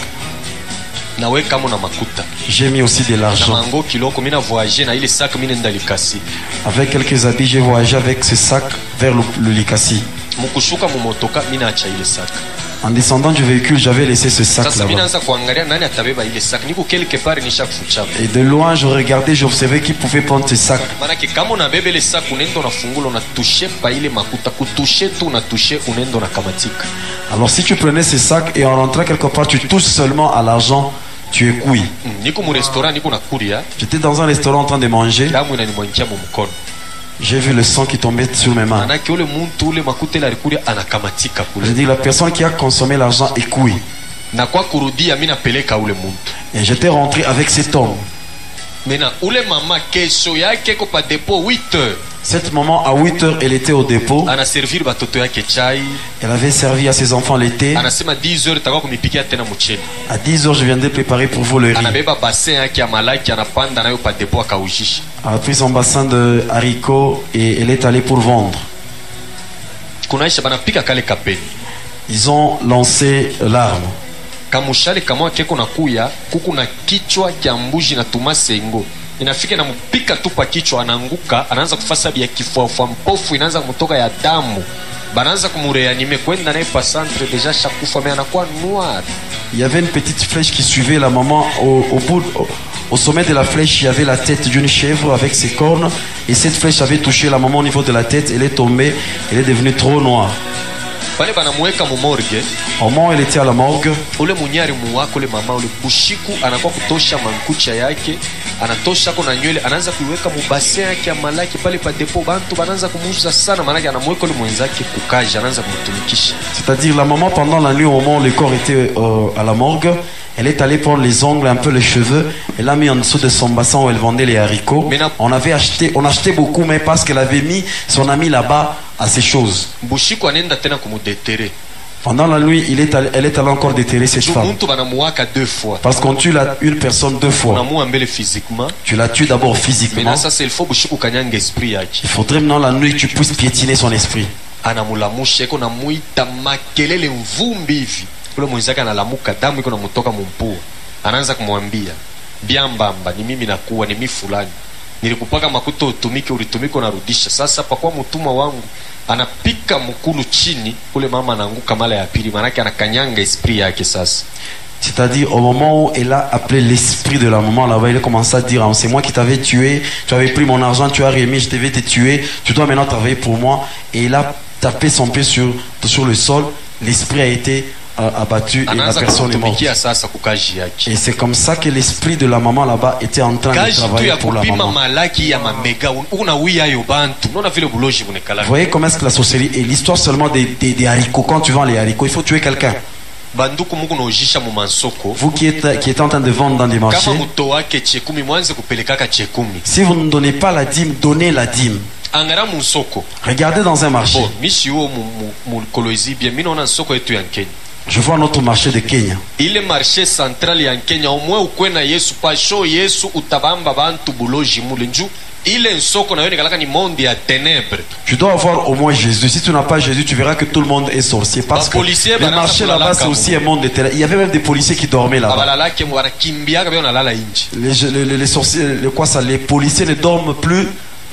Naweka mo na makuta. J'ai mis aussi de Na l'argent. mango kiloko mimi na voyager na ile sac mimi nenda likasi. Avec quelques habits, j'ai voyagé avec ce sac vers le, le Likasi. Mukushuka mu motoka mimi naacha ile sac. En descendant du véhicule, j'avais laissé ce sac Sasa mimi là-bas. naanza kuangalia nani atabeba ile sac. Niko quelque part nishakufucha. Et de loin, je regardais, j'observais qui pouvait prendre ce sac. Manake kama unabeba ile sac unaenda unafungula unatushe pa ile makuta kutushe tu unatushe unaenda unakamatika. Alors si tu prenais ce sac et en rentrant quelque part, tu touches seulement à l'argent, tu es couille. Mm, niko mu restaurant niko nakuria J'étais dans un restaurant en train de manger. damu inanimwangia mu mkono. J'ai vu le sang qui tombait sur mes mains. Manake ule muntu ule makuta ile alikuria anakamatika Je kule. dis, la personne qui a consommé l'argent est couille. Na kwa kurudia mimi napeleka ule muntu. Et j'étais rentré avec cet homme. Mena ule mama kesho yake ko pa depot huit heures. Cette maman, à huit heures, elle était au dépôt. Ana servir batoto yake chai. Elle avait servi à ses enfants l'été. Anasema dix heures takwa kumipikia tena mchele. À dix heures, je viens de préparer pour vous le riz. Anabeba bassin yake ya malaki anapanda nayo pa depot akaujisha. Elle a pris son bassin de haricots et elle est allée pour vendre. Kunaisha banapika kale kapeni. Ils ont lancé l'arme. Kamushale kama keko nakuya kuku na kichwa kya mbuji na tumasengo. Inafika na mpika tu pa kichwa anaanguka, anaanza kufasa bia kifuafua mpofu inaanza kutoka ya damu. Banaanza kumureanime kwenda naye pa centre déjà chakufa mais anakuwa noir. Il y avait une petite flèche qui suivait la maman au, au bout, au, au sommet de la flèche, il y avait la tête d'une chèvre avec ses cornes et cette flèche avait touché la maman au niveau de la tête, elle est tombée, elle est devenue trop noire. Pale banamuweka mu morgue. Au moment où elle était à la morgue, Ule munyari muwako ule mama ule bushiku anakuwa kutosha mankucha yake, anatosha kona nywele, anaanza kuiweka mu bassin yake ya malaki pale pa depot, bantu banaanza kumuuza sana, maana anamweka ule mwenzake kukaja, anaanza kumtumikisha. c'est-à-dire la maman pendant la nuit au moment où le corps était euh, à la morgue, elle est allée prendre les ongles, un peu les cheveux, elle a mis en dessous de son bassin où elle vendait les haricots. On avait acheté, on achetait beaucoup, mais parce qu'elle avait mis son ami là-bas à ces choses. Bushiku anaenda tena kumudetere. Pendant la nuit, il est allé, elle est allée encore déterrer cette Juu femme. muntu banamuwaka deux fois. Parce qu'on tue la, une personne deux fois. Unamuua mbele physiquement. Tu la tues d'abord Mais physiquement. na sasa il faut bushiku kanyanga esprit yake. Il faudrait maintenant la nuit que tu puisses piétiner son esprit. Anamulamusha iko namuita makelele mvumbi hivi. Ule mwenzake analamuka damu iko namutoka mumpua. Anaanza kumwambia, "Biambamba ni mimi nakuwa ni mimi fulani. Nilikupaka makuta utumike ulitumika unarudisha. Sasa pa kwa mtumwa wangu anapika mkulu chini, ule mama anaanguka mara ya pili, maana yake anakanyanga esprit yake sasa." C'est-à-dire au moment où elle a appelé l'esprit de la maman là-bas, il a commencé à dire, ah, c'est moi qui t'avais tué, tu avais pris mon argent, tu as remis, je devais te tuer, tu dois maintenant travailler pour moi. Et il a tapé son pied sur, sur le sol, l'esprit a été euh, abattu et la Anaanza personne est morte. kumtumikia sasa kukaji yake. Et c'est comme ça que l'esprit de la maman là-bas était en train de Kaji tu travailler ya pour la kupima maman. malaki ya mamega unawia yo bantu. Unaona vile buloji bunekala. Vous voyez comment est-ce que la sorcellerie est l'histoire seulement des, des, des haricots. Quand tu vends les haricots, il faut tuer quelqu'un. Banduku muku naojisha mu mansoko. Vous qui êtes, qui êtes en train de vendre dans des marchés, Kama muto wake chekumi mwanze kupelekaka chekumi. si vous ne donnez pas la dîme, donnez la dîme. Angara mu soko. Regardez dans un marché. Bon, mishi wo mu mu kolozi bien mimi naona soko yetu ya Kenya. Je vois notre marché de Kenya. Ile marché central ya Kenya omwe ukwena Yesu pasho Yesu utabamba bantu buloji mule nju ile nsoko na yone kalaka ni monde ya ténèbres. Tu dois avoir au moins Jésus. Si tu n'as pas Jésus, tu verras que tout le monde est sorcier. Parce que le marché là-bas, c'est aussi un monde de ténèbres. Il y avait même des policiers qui dormaient là-bas. Abalala ke mwana kimbiaka byo nalala inji. Les, les, les, les sorciers, les, quoi ça, les policiers ne dorment plus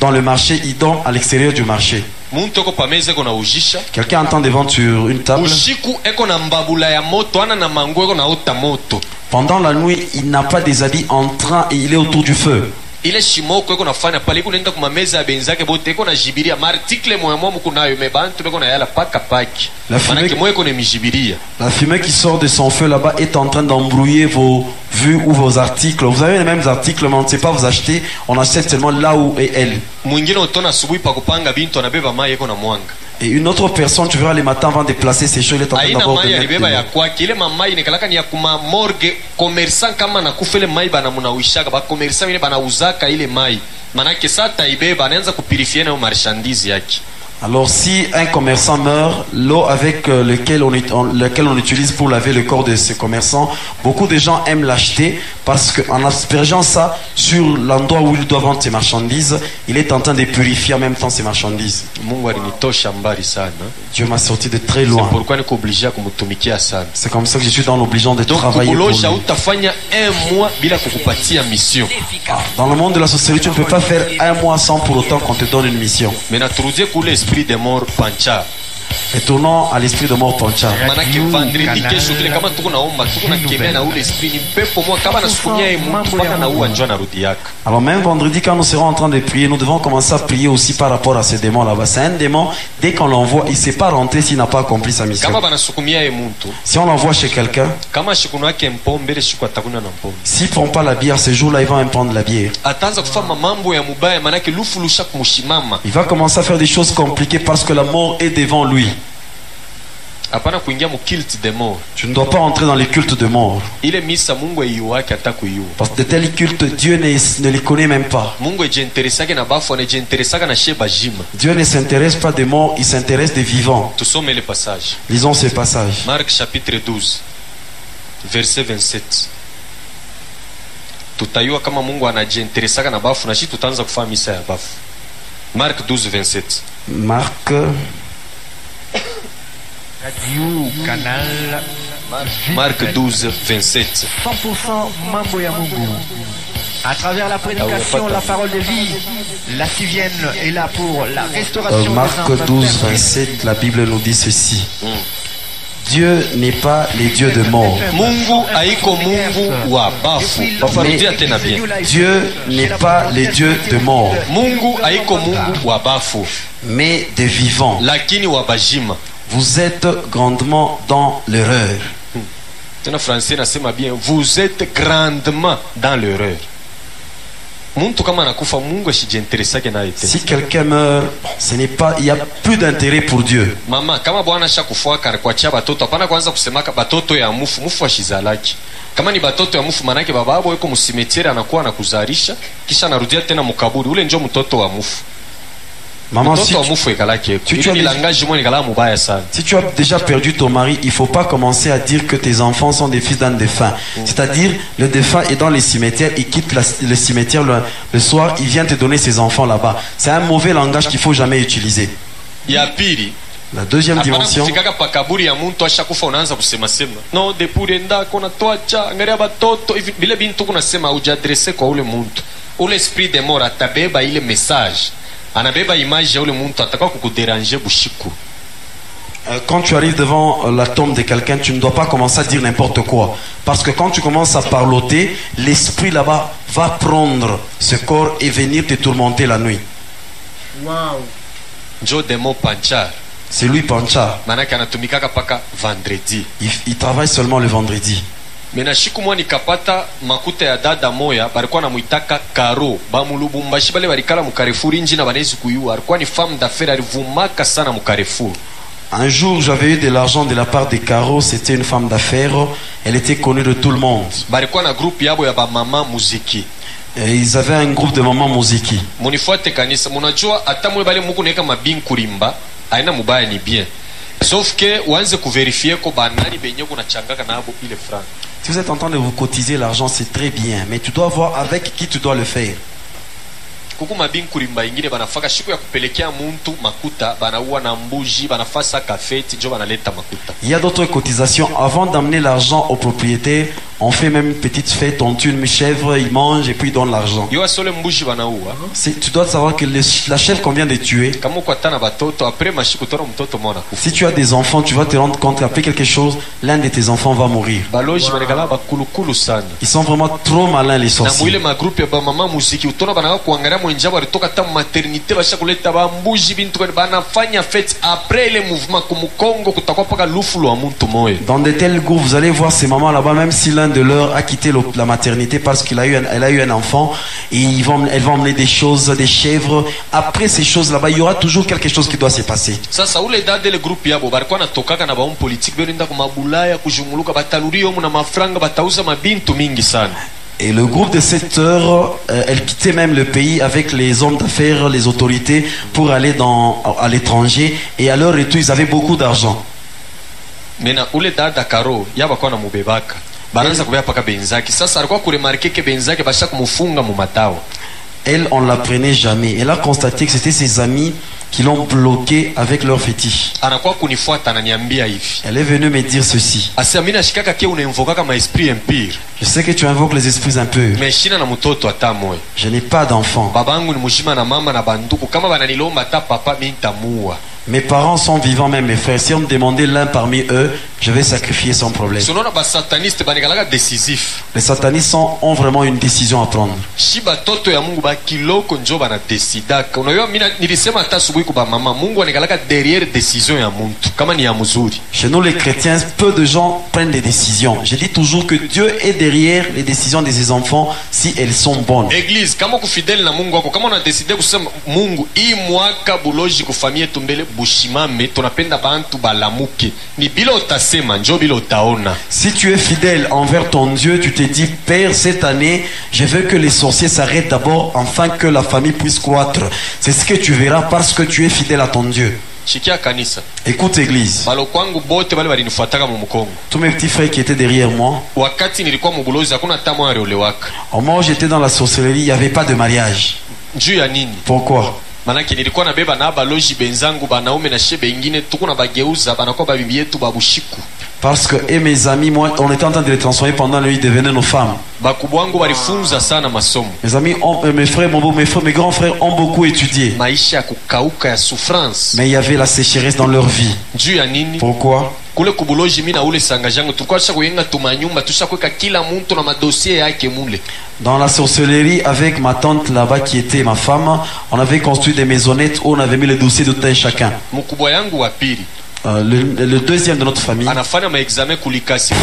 dans le marché, il dort à l'extérieur du marché. muntu eko pameza eko na ujisha Quelqu'un entend devant sur une table. ushiku eko na mbabula ya moto ana na mangu eko na ota moto. Pendant la nuit, il n'a pas des habits entrant et il est autour du feu. ile shimoko eko nafanya pale iko nenda kuma meza ya benzake bote eko na jibiria martikle moya moya kunayo me bantu beko na yala paka paki La fumée- manake moya eko na mijibiria. La fumée qui sort de son feu là-bas est en train d'embrouiller vos vues ou vos articles. Vous avez les mêmes articles, mais on ne sait pas vous acheter. On achète seulement là où est elle. Mwingine utona asubuhi pa kupanga bintu anabeba mai eko na mwanga. Et une autre personne, tu verras les matins avant de déplacer ses choses, il est en train Aina d'abord de mai mettre alibeba de ya l'eau. kwake ile mamai nikalaka ni ya kuma morgue commerçant kama na kufele mai bana munauishaka ba commerçant ile bana uzaka ile mai manake sata ibeba anaanza kupirifia na marchandise yake. Alors si un commerçant meurt, l'eau avec euh, lequel on, ut- on- lequel on utilise pour laver le corps de ce commerçant, beaucoup de gens aiment l'acheter parce qu'en aspergeant ça sur l'endroit où il doit vendre ses marchandises, il est en train de purifier en même temps ses marchandises. Mungu alinitosha mbali sana. Dieu m'a sorti de très C'est loin. pourquoi niko obligé kumtumikia sana. C'est comme ça que je suis dans l'obligeant de Donc travailler pour lui. kukulosha utafanya un mois bila kukupatia mission. Ah, dans le monde de la société, tu ne peux pas faire un mois sans pour autant qu'on te donne une mission. Mais naturudie kule esprit de mort pancha. Et tournons à l'esprit de mort Pancha. Manake vendredi kesho kile kama tuko naomba tuko na kemea na ule esprit ni pepo mwa kama nasukumia yeye mtu mpaka na uwa njoo narudi yaka. Alors même vendredi, quand nous serons en train de prier, nous devons commencer à prier aussi par rapport à ce démon là-bas. C'est un démon, dès qu'on l'envoie, il ne sait pas rentrer s'il n'a pas accompli sa mission. Kama banasukumia yeye mtu Si on l'envoie chez quelqu'un, kama shikuno yake mpombe ile shiku atakunywa na mpombe. s'il ne prend pas la bière, ce jour-là, il va même prendre la bière. Ataanza kufanya mambo ya mubaya manake lufu lusha kumushimama. Il va commencer à faire des choses compliquées parce que la mort est devant lui. Hapana kuingia mu kilt de mort. Tu ne dois pas entrer dans les cultes de mort. Ile misa Mungu aiwake atakuiua. Parce que de tels cultes, Dieu ne, ne les connaît même pas. Mungu ejinteresake na bafu anajiinteresaka na sheba jima. Dieu ne s'intéresse pas des morts, il s'intéresse des vivants. Tusome le passage. Lisons ce passage. Marc chapitre douze verset vingt-sept. Tutayua kama Mungu anajiinteresaka na bafu na shi tutaanza kufanya misa ya bafu. Marc douze vingt-sept. Marc, Radio Canal Marc douze vingt-sept. cent pour cent Mambo ya Mungu. À travers la prédication, la parole de vie, la Sivienne est là pour la euh, restauration des Marc âmes. douze, vingt-sept, la Bible nous dit ceci. Dieu n'est pas les dieux de mort. Mungu haiko Mungu wa bafu. Papa rudia tena bien. Dieu n'est pas les dieux de mort, Mungu haiko Mungu wa bafu, mais des vivants. lakini wa bajima. Vous êtes grandement dans l'erreur. Tena français nasema bien, vous êtes grandement dans l'erreur. Muntu kama anakufa Mungu ashijiinteresake naye tena. Si quelqu'un meurt, ce n'est pas, il n'y a plus d'intérêt pour Dieu. Mama kama bwana shakufa kuachia batoto hapana kwanza kusemaka batoto ya mufu mufu ashizalaki. Kama ni batoto ya mufu manake baba yao yuko msimetiere anakuwa anakuzarisha kisha anarudia tena mukaburi ule ndio mtoto wa mufu. Maman, si Mtoto wa tu, mufu ekalaki eko. tu- tu Ile as ni des- langage mwa nikala mubaya sana. si tu as déjà perdu ton mari, il ne faut pas commencer à dire que tes enfants sont des fils d'un défunt. C'est-à-dire, le défunt est dans les cimetières, il quitte la- le cimetière le, le soir, il vient te donner ses enfants là-bas. C'est un mauvais langage qu'il ne faut jamais utiliser. Ya pili La deuxième hapana dimension, kufikaka pa kaburi ya muntu ashakufa unaanza kusema sema no depure ndako na twacha angalia batoto hivi vile bintu kunasema ujadresse kwa ule muntu ule esprit de mort atabeba ile message anabeba image ya ule muntu atakuwa kukuderange bushiku. euh, quand tu arrives devant euh, la tombe de quelqu'un, tu ne dois pas commencer à dire n'importe quoi. Parce que quand tu commences à parloter, l'esprit là-bas va prendre ce corps et venir te tourmenter la nuit. Waouh. Njo demo panchar C'est lui Pancha. manake anatumikaka paka vendredi. Il, il travaille seulement le vendredi. Mena shiku mwa nikapata makuta ya dada moya balikuwa namuitaka Karo bamulubumbashi bale balikala mu Carrefour inji na banezi kuyua alikuwa ni femme d'affaires alivumaka sana mu Carrefour. Un jour, j'avais eu de l'argent de la part de Caro. C'était une femme d'affaires. Elle était connue de tout le monde. Balikuwa na groupe yabo ya bamama muziki. Et ils avaient un groupe de mamans muziki. Munifuate kanisa munajua hata mwe bale muku neka mabin kurimba aina mubaya ni bien sauf que uanze kuverifie ko banani benye kunachangaka nabo ile franc. Si vous êtes en train de vous cotiser l'argent, c'est très bien. Mais tu dois voir avec qui tu dois le faire. Kuku mabin kurimba ingine banafaka shiku ya kupelekea muntu makuta banaua na mbuji banafasa kafeti njo banaleta makuta. Il y a d'autres cotisations. Avant d'amener l'argent au propriétaire, On fait même une petite fête, on tue une chèvre, ils mangent et puis ils donnent l'argent. yo asole mbuji banaua C'est- Tu dois savoir que le- la chèvre qu'on vient de tuer, kama uko atana batoto après mashiku toro mtoto mwana kufa si tu as des enfants, tu vas te rendre compte qu'après quelque chose, l'un de tes enfants va mourir. baloji banekala bakulukulu sana Ils sont vraiment trop malins, les na sorciers. mwile magrupu ya bamama muziki utona banaka kuangalia mwenjabo alitoka ta maternité basha kuleta bambuji bintu kwani banafanya fete après ile mouvement kumukongo kutakuwa paka lufu lwa muntu moyo. Dans de tels groupes, vous allez voir ces mamans là-bas, même si l'un de leurs a quitté le- la maternité parce qu'il a eu un, elle a eu un enfant, et ils vont, elles vont emmener des choses, des chèvres. Après ces choses là-bas, il y aura toujours quelque chose qui doit se passer. Sasa ule dada ile group yabo balikuwa natokaka na baum politique benda ku mabulaya kujunguluka bataluri omu na mafranga batauza mabintu mingi sana. Et le groupe de sept heures, euh, elle quittait même le pays avec les hommes d'affaires, les autorités, pour aller dans, à l'étranger. Et à leur retour, ils avaient beaucoup d'argent. Mena ule dada karo yaba kwa na mubebaka banaanza kubeba paka benzaki. Sasa alikuwa kuremarke ke benzaki basha kumufunga mu matao. Elle, on ne la prenait jamais. Elle a constaté que c'était ses amis qui l'ont bloqué avec leur fétiche. Anakuwa kunifuata ananiambia hivi. Elle est venue me dire ceci. Asa mimi nashikaka ke unainvokaka ma esprit impure. Je sais que tu invoques les esprits impurs. Mais shina na mtoto hata moyo. Je n'ai pas d'enfant. Babangu ni mujima na mama na banduku kama bananilomba hata papa mimi nitamuua. Mes parents sont vivants, même mes frères. Si on me demandait l'un parmi eux, je vais sacrifier sans problème. Sonona ba sataniste banikalaka décisif. Les satanistes sont- ont vraiment une décision à prendre. Shi batoto ya Mungu ba kiloko njo bana decidaka. Unajua mimi nilisema hata asubuhi kwa mama Mungu anikalaka derrière décision ya muntu kama ni ya mzuri. Chez nous, les chrétiens, peu de gens prennent des décisions. Je dis toujours que Dieu est derrière les décisions de ses enfants si elles sont bonnes. Église kama kufideli na Mungu wako kama unadeside kusema Mungu hii mwaka buloji kufamie tumbele bushimame tunapenda bantu balamuke ni bila utasema njo bila utaona. Si tu es fidèle envers ton Dieu, tu te dis, Père, cette année, je veux que les sorciers s'arrêtent d'abord, afin que la famille puisse croître. C'est ce que tu verras parce que tu es fidèle à ton Dieu. Shikia kanisa Écoute, Église, balo kwangu bote bale balinifuataka mu Mkongo tous mes petits frères qui étaient derrière moi, wakati nilikuwa mubulozi hakuna hata mwa aliolewaka. au moment où j'étais dans la sorcellerie, il n'y avait pas de mariage. Juu ya nini? Pourquoi? Manake nilikuwa nabeba na baloji benzangu banaume na shebe ingine tuko na bageuza banakuwa babibi yetu babushiku. Parce que, et mes amis, moi, on était en train de les transformer pendant la nuit, ils devenaient nos femmes. Bakubwa wangu walifunza sana masomo. Mes amis, ont- euh, mes frères, mon beau- mes frères, mes grands frères ont beaucoup étudié. Maisha ya kukauka ya souffrance. Mais il y avait la sécheresse dans leur vie. Juu ya nini? Pourquoi? Kule kubuloji mimi na ule sanga jangu tulikuwa tusha kuyenga tumanyumba tusha kuweka kila mtu na madossier yake mule. Dans la sorcellerie, avec ma tante là-bas qui était ma femme, on avait construit des maisonnettes où on avait mis le dossier de tout un chacun. Mkubwa yangu wa pili Euh, le, le deuxième de notre famille, anafanya maexamen kulikasi.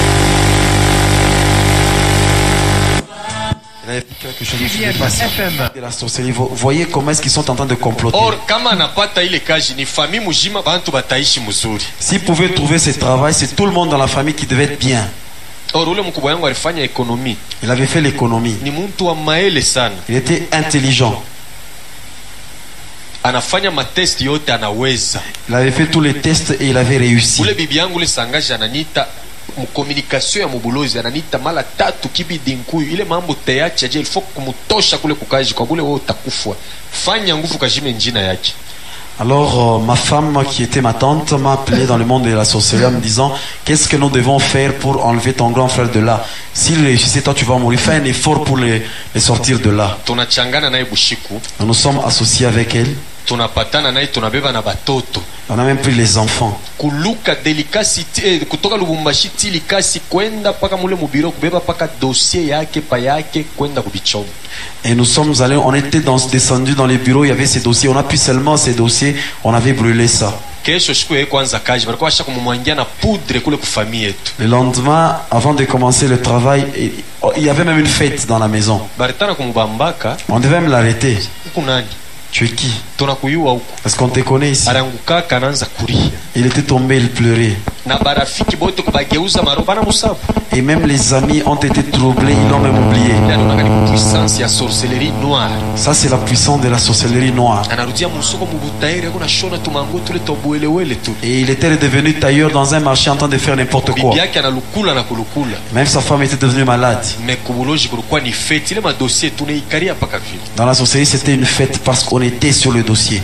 il avait fait quelque chose qui Vivienne n'était pas ça. F M. De la sorcellerie. Vous voyez comment est-ce qu'ils sont en train de comploter. Or kama anapata ile kazi ni famille mujima bantu bataishi mzuri. S'ils pouvaient trouver ce travail, c'est tout le monde dans la famille qui devait être bien. Or ule mkubwa yangu alifanya ekonomi. Il avait fait l'économie. Ni mtu wa maele sana. Il était intelligent. Anafanya matesti yote anaweza. Il avait fait tous les tests et il avait réussi. Ule bibi yangu ule sangaji ananita mkomunikasio ya mubulozi ananita mala tatu kibidi nkuyu ile mambo teache je ilifo kumutosha kule kukaji kwa bule wewe utakufwa. Fanya nguvu kajime njina yake. Alors euh, ma femme qui était ma tante m'a appelé dans le monde de la sorcellerie en me disant qu'est-ce que nous devons faire pour enlever ton grand frère de là. S'il réussissait, toi tu vas mourir. Fais un effort pour les, les sortir de là. Tunachangana naye bushiku, Nous nous sommes associés avec elle. tunapatana naye tunabeba na batoto. On a même pris les enfants. Kuluka delikasi eh, kutoka Lubumbashi tilikasi kwenda paka mule mubiro kubeba paka dossier yake pa yake kwenda kubichoma. Et nous sommes allés, on était dans, descendus dans les bureaux, il y avait ces dossiers. On a pu seulement ces dossiers, on avait brûlé ça. Kesho siku ya kwanza kaji balikuwa washa kumumwangia na poudre kule kufamia yetu. Le lendemain, avant de commencer le travail, et- oh, il y avait même une fête dans la maison. Baritana kumubambaka On devait même l'arrêter. huku nani? Tu es qui? Tunakuyua huku. Parce qu'on te connaît ici. Aranguka kananza kulia. Il était tombé, il pleurait. Na barafiki bote kubageuza maroba na musabu. Et même les amis ont été troublés, ils l'ont même oublié. Ile anaona ni puissance ya sorcellerie noire. Ça, c'est la puissance de la sorcellerie noire. Anarudia musoko mubutaire kuna shona tumango tule tobuelewele tu. Et il était devenu tailleur dans un marché en train de faire n'importe quoi. Bibi yake analukula na kulukula. Même sa femme était devenue malade. Mais kubuloji kulikuwa ni fete ile madossier tunaikaria paka vile. Dans la sorcellerie, c'était une fête parce qu'on était sur le dossier.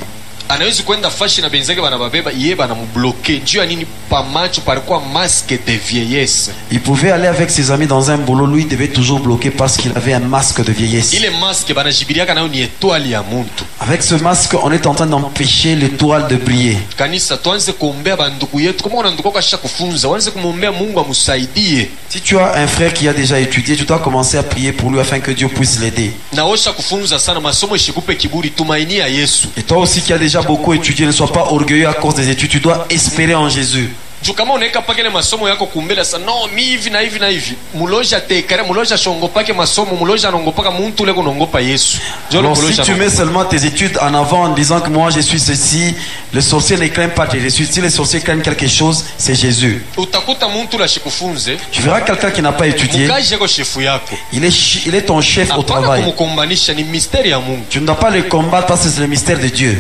anawezi kwenda fashi na benzake banababeba iye banamubloke juu ya nini? Pamacho palikuwa masque de vieillesse. Il pouvait aller avec ses amis dans un boulot, lui il devait toujours bloquer parce qu'il avait un masque de vieillesse. Ile masque banajibiriaka nayo ni étoile ya muntu. Avec ce masque, on est en train d'empêcher l'étoile de briller. Kanisa tuanze kuombea banduku yetu, kama una nduku kasha kufunza, wanze kumwombea Mungu amsaidie. Si tu as un frère qui a déjà étudié, tu dois commencer à prier pour lui afin que Dieu puisse l'aider. Naosha kufunza sana masomo ishikupe kiburi, tumaini ya Yesu. Et toi aussi qui as déjà beaucoup étudié, ne sois pas orgueilleux à cause des études, tu dois espérer en Jésus. Juu kama unaweka pake masomo yako kumbele sana, no mi hivi na hivi na hivi, muloja tekare, muloja shongopake masomo, muloja nongopaka muntu ule kunongopa Yesu. Alors si tu mets seulement tes études en avant en disant que moi je suis ceci, le sorcier ne craint pas tes études. Si les sorciers craignent quelque chose, c'est Jésus. Utakuta muntu la shikufunze, tu verras quelqu'un qui n'a pas étudié, il est, il est ton chef au travail. Tu ne dois pas le combattre parce que c'est le mystère de Dieu.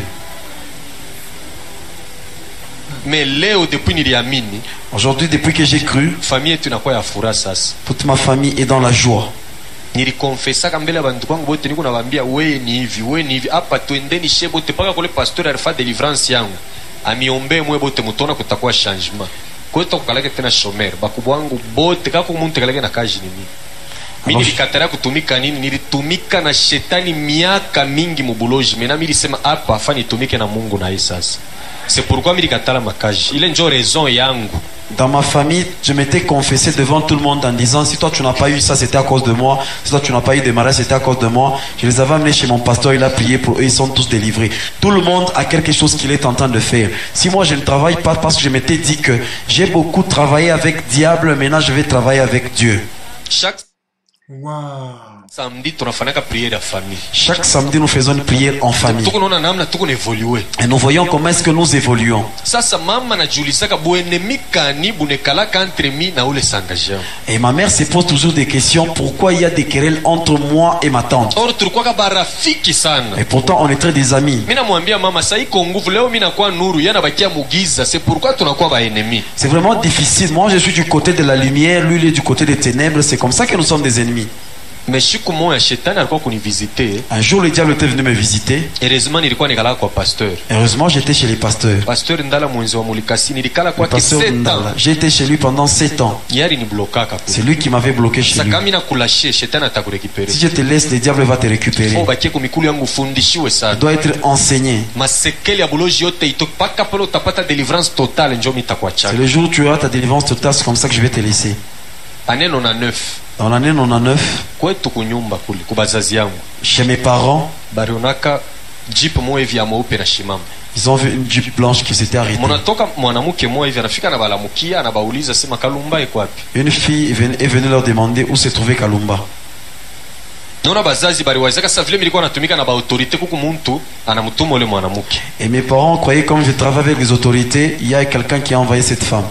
Mais leo depuis niliamini, aujourd'hui depuis que j'ai cru, famille yetu inakuwa ya furaha sasa. Toute ma famille est dans la joie. Nilikonfesaka mbele ya bantu kwangu bote, niko nawaambia wewe ni hivi, wewe ni hivi, hapa twendeni she bote paka kule pastor alifa deliverance yangu. Amiombee mwe bote mutona kutakuwa changement. Kwa hiyo tukaleke tena shomer, bakubwa wangu bote kako muntu kaleke na kaji ni mimi. Mimi nilikatalia kutumika nini? Nilitumika na shetani miaka mingi mubuloji. Mimi na mimi nilisema hapa afanye nitumike na Mungu na yeye sasa. C'est pourquoi je katala makaji. Il est une raison yangu. Dans ma famille, je m'étais confessé devant tout le monde en disant si toi tu n'as pas eu ça, c'était à cause de moi. Si toi tu n'as pas eu de mariage, c'était à cause de moi. Je les avais amenés chez mon pasteur, il a prié pour eux, ils sont tous délivrés. Tout le monde a quelque chose qu'il est en train de faire. Si moi je ne travaille pas parce que je m'étais dit que j'ai beaucoup travaillé avec diable, maintenant je vais travailler avec Dieu. Chaque Wow. samedi tunafanyaka prière ya famille. Chaque samedi nous faisons une prière en famille. Tukunaona namna tuko évoluer. Et nous voyons comment est-ce que nous évoluons. Sasa mama najiulisaka buenemi kani bunekalaka entre mi na ule sangaje. Et ma mère se pose toujours des questions, pourquoi il y a des querelles entre moi et ma tante. Or tulikuwa barafiki sana. Et pourtant on est très des amis. Mimi namwambia mama sasa iko nguvu leo mimi nakuwa nuru yana bakia mugiza. C'est pourquoi tunakuwa ba ennemis. C'est vraiment difficile. Moi je suis du côté de la lumière, lui il est du côté des ténèbres, c'est comme ça que nous sommes des ennemis. Mais siku moja shetani alikuwa kunivisiter. Un jour le diable était venu me visiter. Heureusement nilikuwa nikala kwa pasteur. Heureusement j'étais chez les pasteurs. Pasteur Ndala mwenzi wa Mulikasi nilikala kwa sept ans. J'ai été chez lui pendant sept ans. Yari ni blokaka. C'est lui qui m'avait bloqué chez lui. Sakami na kulashe shetani atakurécupérer. Si je te laisse, le diable va te récupérer. Faut bakie kumikulu yangu fundishiwe sana. Tu dois être enseigné. Masekeli ya buloji yote itopaka pale utapata délivrance totale njo mitakuacha. C'est le jour où tu auras ta délivrance totale, c'est comme ça que je vais te laisser. Année quatre-vingt-neuf. Dans l'année quatre-vingt-neuf, kwetu kunyumba kule kubazazi yangu, chez mes parents, barionaka jeep moja hivi ya mweupe na shimama. Ils ont vu une jeep blanche qui s'était arrêtée. Mnatoka mwanamke mmoja hivi anafika na balamukia anabauliza sema Kalumba iko wapi? Une fille est venue leur demander où se trouvait Kalumba. Nona bazazi baliwazaka sasa vile nilikuwa natumika na ba autorité kuku muntu anamtuma ule mwanamke. Et mes parents croyaient comme je travaille avec les autorités, il y a quelqu'un qui a envoyé cette femme.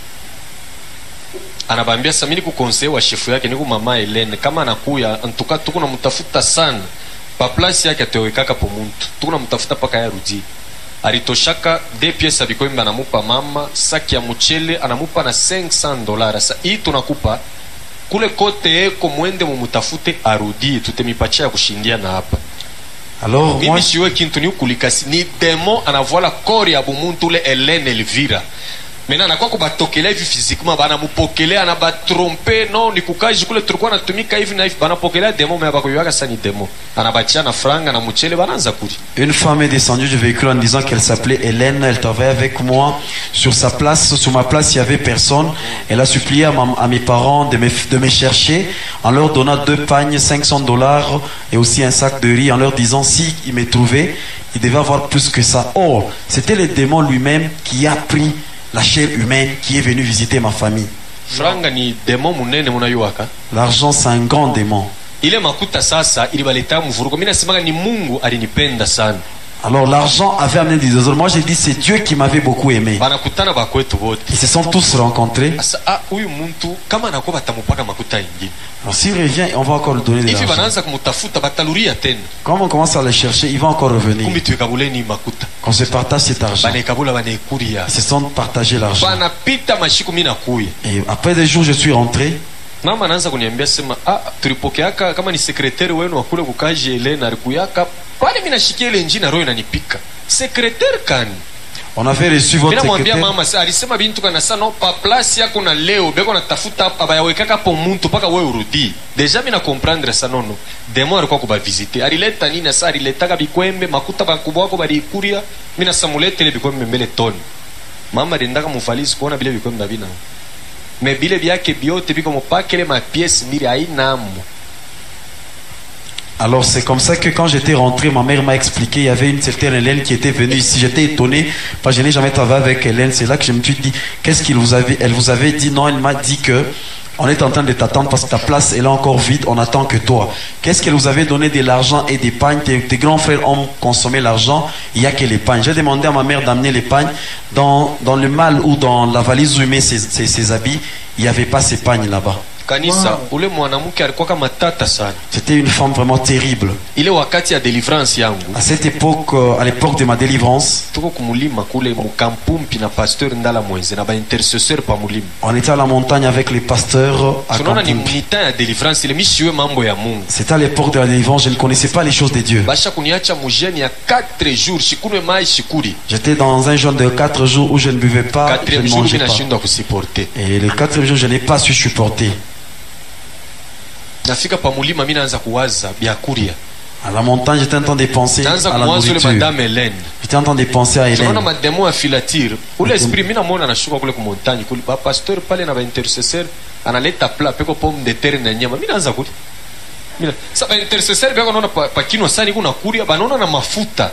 Anabambia sasa mimi kukonseil wa chefu yake niku mama Helene kama anakuya antuka tuko namtafuta sana pa place yake atewekaka po muntu tuko namtafuta paka yarudi alitoshaka deux pièces abikoimba anamupa mama saki ya mchele anamupa na cinq cents dollars. Sasa hii tunakupa kule kote eko mwende mumutafute arudi tutemipatia kushindia na hapa. Alors mimi siwe kintu ni kulikasi ni demo anavola kori ya bumuntu le Helene Elvira. Maintenant anakuwa kubatokelea hivi physiquement bana mupokelea na batromper non ni kukaji kule tulikuwa natumika hivi na hivi bana pokelea demo mais bakoyaka sasa ni demo anabachia na franga na mchele banaanza kuri. Une femme est descendue du véhicule en disant qu'elle s'appelait Hélène, elle travaillait avec moi sur sa place, sur ma place il y avait personne. Elle a supplié à, ma, à mes parents de me, de me chercher en leur donnant deux pagnes, cinq cents dollars et aussi un sac de riz en leur disant si ils me trouvaient, ils devaient avoir plus que ça. Or, c'était le démon lui-même qui a pris la chair humaine qui est venue visiter ma famille. Franga ni démon munene munayuaka. L'argent c'est un grand démon. Ile makuta sasa ilibaleta mvuruko. Mimi nasema ni Mungu alinipenda sana. Alors l'argent avait amené des autres. Moi j'ai dit c'est Dieu qui m'avait beaucoup aimé. Banakutana bakwetu bote. Ils se sont tous rencontrés. Asa ah huyu muntu kama anakuwa batamupaka makuta ingine. Alors s'il revient, on va encore lui donner de l'argent. Hivi banaanza kumtafuta bataluria tena. Quand on commence à le chercher, il va encore revenir. Kumbi tuekabuleni makuta. Qu'on se partage cet argent. Banekabula banekuria. Ils se sont partagés l'argent. Banapita mashiku mimi nakuya. Et après des jours je suis rentré. Mama anaanza kuniambia sema ah tulipokeaka kama ni secrétaire wenu wa kule kukaji Helena alikuyaka pale mimi nashikia ile njina roho inanipika. secrétaire kani. On avait reçu votre Ninamwambia secrétaire. mama, alisema bintu kana sana pa place yako na leo beko natafuta hapa bayawekaka po muntu paka wewe urudi. Deja mimi na comprendre ça nono. Demo alikuwa kuba visiter. Alileta nini sasa aliletaka bikwembe makuta bakubwa wako bali kuria. Mimi na samulete ile bikwembe mbele toni. Mama alindaka muvalise kuona bile bikwembe bina. Mais bile byake biote biko mopakele ma pièce mbili haina mo. Alors c'est comme ça que quand j'étais rentré, ma mère m'a expliqué, il y avait une certaine Hélène qui était venue ici. J'étais étonné, parce que je n'ai jamais travaillé avec Hélène. C'est là que je me suis dit, qu'est-ce qu'il vous avait, elle vous avait dit? Non, elle m'a dit que on est en train de t'attendre parce que ta place elle est encore vide, on attend que toi. Qu'est-ce qu'elle vous avait donné? De l'argent et des pagnes. Tes, tes grands frères ont consommé l'argent, il n'y a que les pagnes. J'ai demandé à ma mère d'amener les pagnes. Dans, dans le mal ou dans la valise où il met ses, ses, ses habits, il n'y avait pas ces pagnes là-bas. Kanisa, ule mwanamke alikuwa kama tata sana. C'était une femme vraiment terrible. Ile wakati ya deliverance yangu. À cette époque, euh, à l'époque de ma délivrance, Tuko kumulima kule mukampumpi na pasteur ndala mwenze na ba intercesseur pa mulima. on était à la montagne avec les pasteurs à Tunaona ni Kampumpi. mita ya deliverance ile mishiwe mambo ya Mungu. C'était à l'époque de la délivrance, je ne connaissais pas les choses de Dieu. Basha kuniacha mujeni ya quatre jours shikunwe mai shikuri. J'étais dans un jeûne de quatre jours où je ne buvais pas, je Quatrième ne jour mangeais mina pas. shindwa kusiporte. Et le quatrième jour, je n'ai pas su supporter. Nafika pa mulima mimi naanza kuwaza bya kuria. À la montagne, j'étais en train de penser Naanza à la kuwaza ile nourriture. madame Hélène. J'étais en train de penser à Tunaona Hélène. mademo ya filatire. Ule esprit mimi namuona anashuka kule ku montagne kule ba pasteur pale na ba intercesseur analeta plat peko pomme de terre na nyama. Mimi naanza kule. Mimi sasa ba intercesseur bako naona pa, pa kino sani kuna kuria banaona na mafuta.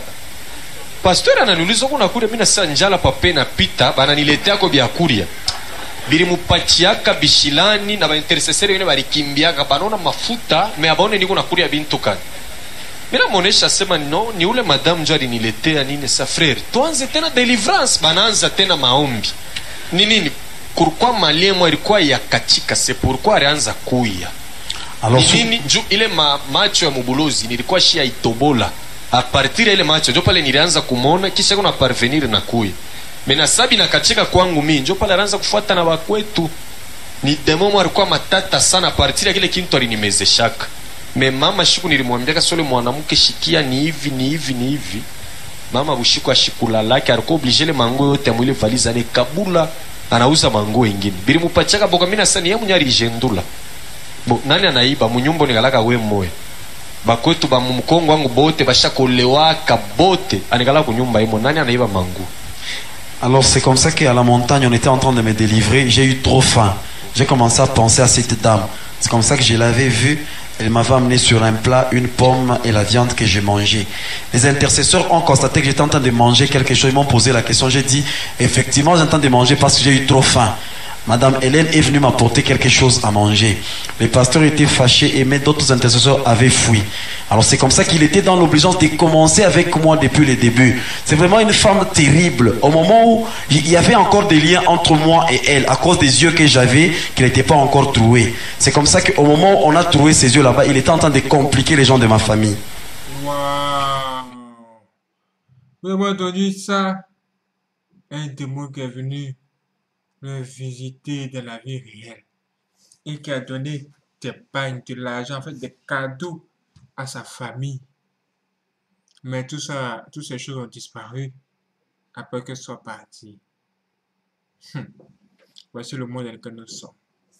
Pasteur ananiuliza kuna kuria mimi nasa njala pa pena pita bananiletea ko bya kuria. Birimupachiaka bishilani na ba intercesseur wengine balikimbiaka banaona mafuta me abone niko na kuria bintu kani. Mira monesha sema no ni ule madame njo aliniletea nini sa frère. Tuanze tena deliverance banaanza tena maombi. Ni nini? Kurukwa maliemo ilikuwa yakachika c'est pourquoi alianza kuya. Alors, Ni nini juu ile ma, macho ya mubulozi nilikuwa shia itobola. A partir ya ile macho njo pale nilianza kumona kisha kuna parvenir na kuya. Mena sabi na kachika kwangu mimi njo pale alianza kufuata na bakwetu. Ni demo alikuwa matata sana a partir ya kile kintu alinimezeshaka. Me mama shiku nilimwambia kasole mwanamke shikia ni hivi ni hivi ni hivi. Mama bushiku ashikula lake alikuwa obligé le mango yote mwile valiza ni kabula anauza mango ingine. Bili mupachaka boka mina sani yemu nyari jendula. Bo nani anaiba munyumbo nikalaka we moyo. Bakwetu ba mkongo wangu bote bashakolewaka bote anikala kunyumba yemo nani anaiba mango. alors c'est comme ça qu'à la montagne, on était en train de me délivrer. J'ai eu trop faim. J'ai commencé à penser à cette dame. C'est comme ça que je l'avais vue. Elle m'avait amené sur un plat une pomme et la viande que j'ai mangée. Les intercesseurs ont constaté que j'étais en train de manger quelque chose. Ils m'ont posé la question. J'ai dit, effectivement, j'ai en train de manger parce que j'ai eu trop faim. Madame Hélène est venue m'apporter quelque chose à manger. Les pasteurs étaient fâchés et même d'autres intercesseurs avaient fui. Alors c'est comme ça qu'il était dans l'obligeance de commencer avec moi depuis le début. C'est vraiment une femme terrible. Au moment où il y avait encore des liens entre moi et elle, à cause des yeux que j'avais, qui n'étaient pas encore troués. C'est comme ça qu'au moment où on a trouvé ces yeux là-bas, il était en train de compliquer les gens de ma famille. Waouh! Vous avez entendu ça? Un démon qui est venu le visiter dans la vie réelle et qui a donné des pagnes, de l'argent, en fait des cadeaux à sa famille. Mais tout ça, toutes ces choses ont disparu après qu'elle soit partie. Hum. Voici le monde dans lequel nous sommes.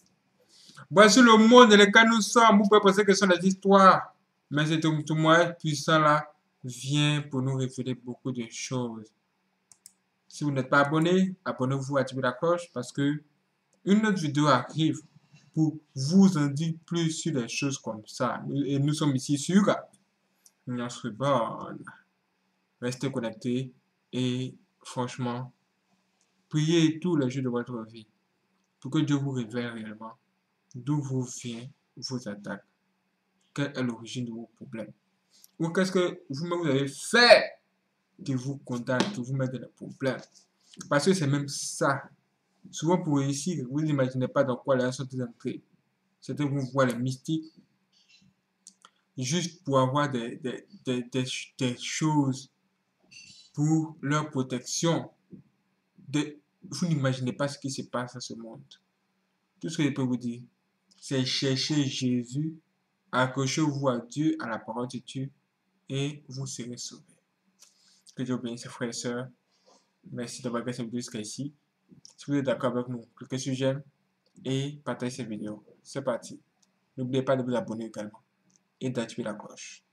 Voici le monde dans lequel nous sommes. Vous pouvez penser que ce sont des histoires, mais ce témoignage puissant-là vient pour nous révéler beaucoup de choses. Si vous n'êtes pas abonné, abonnez-vous, activez la cloche parce que une autre vidéo arrive pour vous en dire plus sur des choses comme ça. Et nous sommes ici sur notre bonne. Restez connectés et franchement, priez tous les jours de votre vie pour que Dieu vous révèle réellement d'où vous vient vos attaques, quelle est l'origine de vos problèmes, ou qu'est-ce que vous-même vous avez fait qui vous contacte, qui vous met dans les problèmes. Parce que c'est même ça. Souvent pour réussir, vous n'imaginez pas dans quoi les gens sont entrés. C'était vous voir les mystiques, juste pour avoir des, des, des, des, des choses pour leur protection. De, vous n'imaginez pas ce qui se passe dans ce monde. Tout ce que je peux vous dire, c'est chercher Jésus, accrochez-vous à Dieu, à la parole de Dieu, et vous serez sauvés. Que Que Dieu bénisse, frères et sœurs. Merci d'avoir regardé cette vidéo jusqu'à ici. Si vous êtes d'accord avec nous, cliquez sur j'aime et partagez cette vidéo. C'est parti. N'oubliez pas de vous abonner également et d'activer la cloche.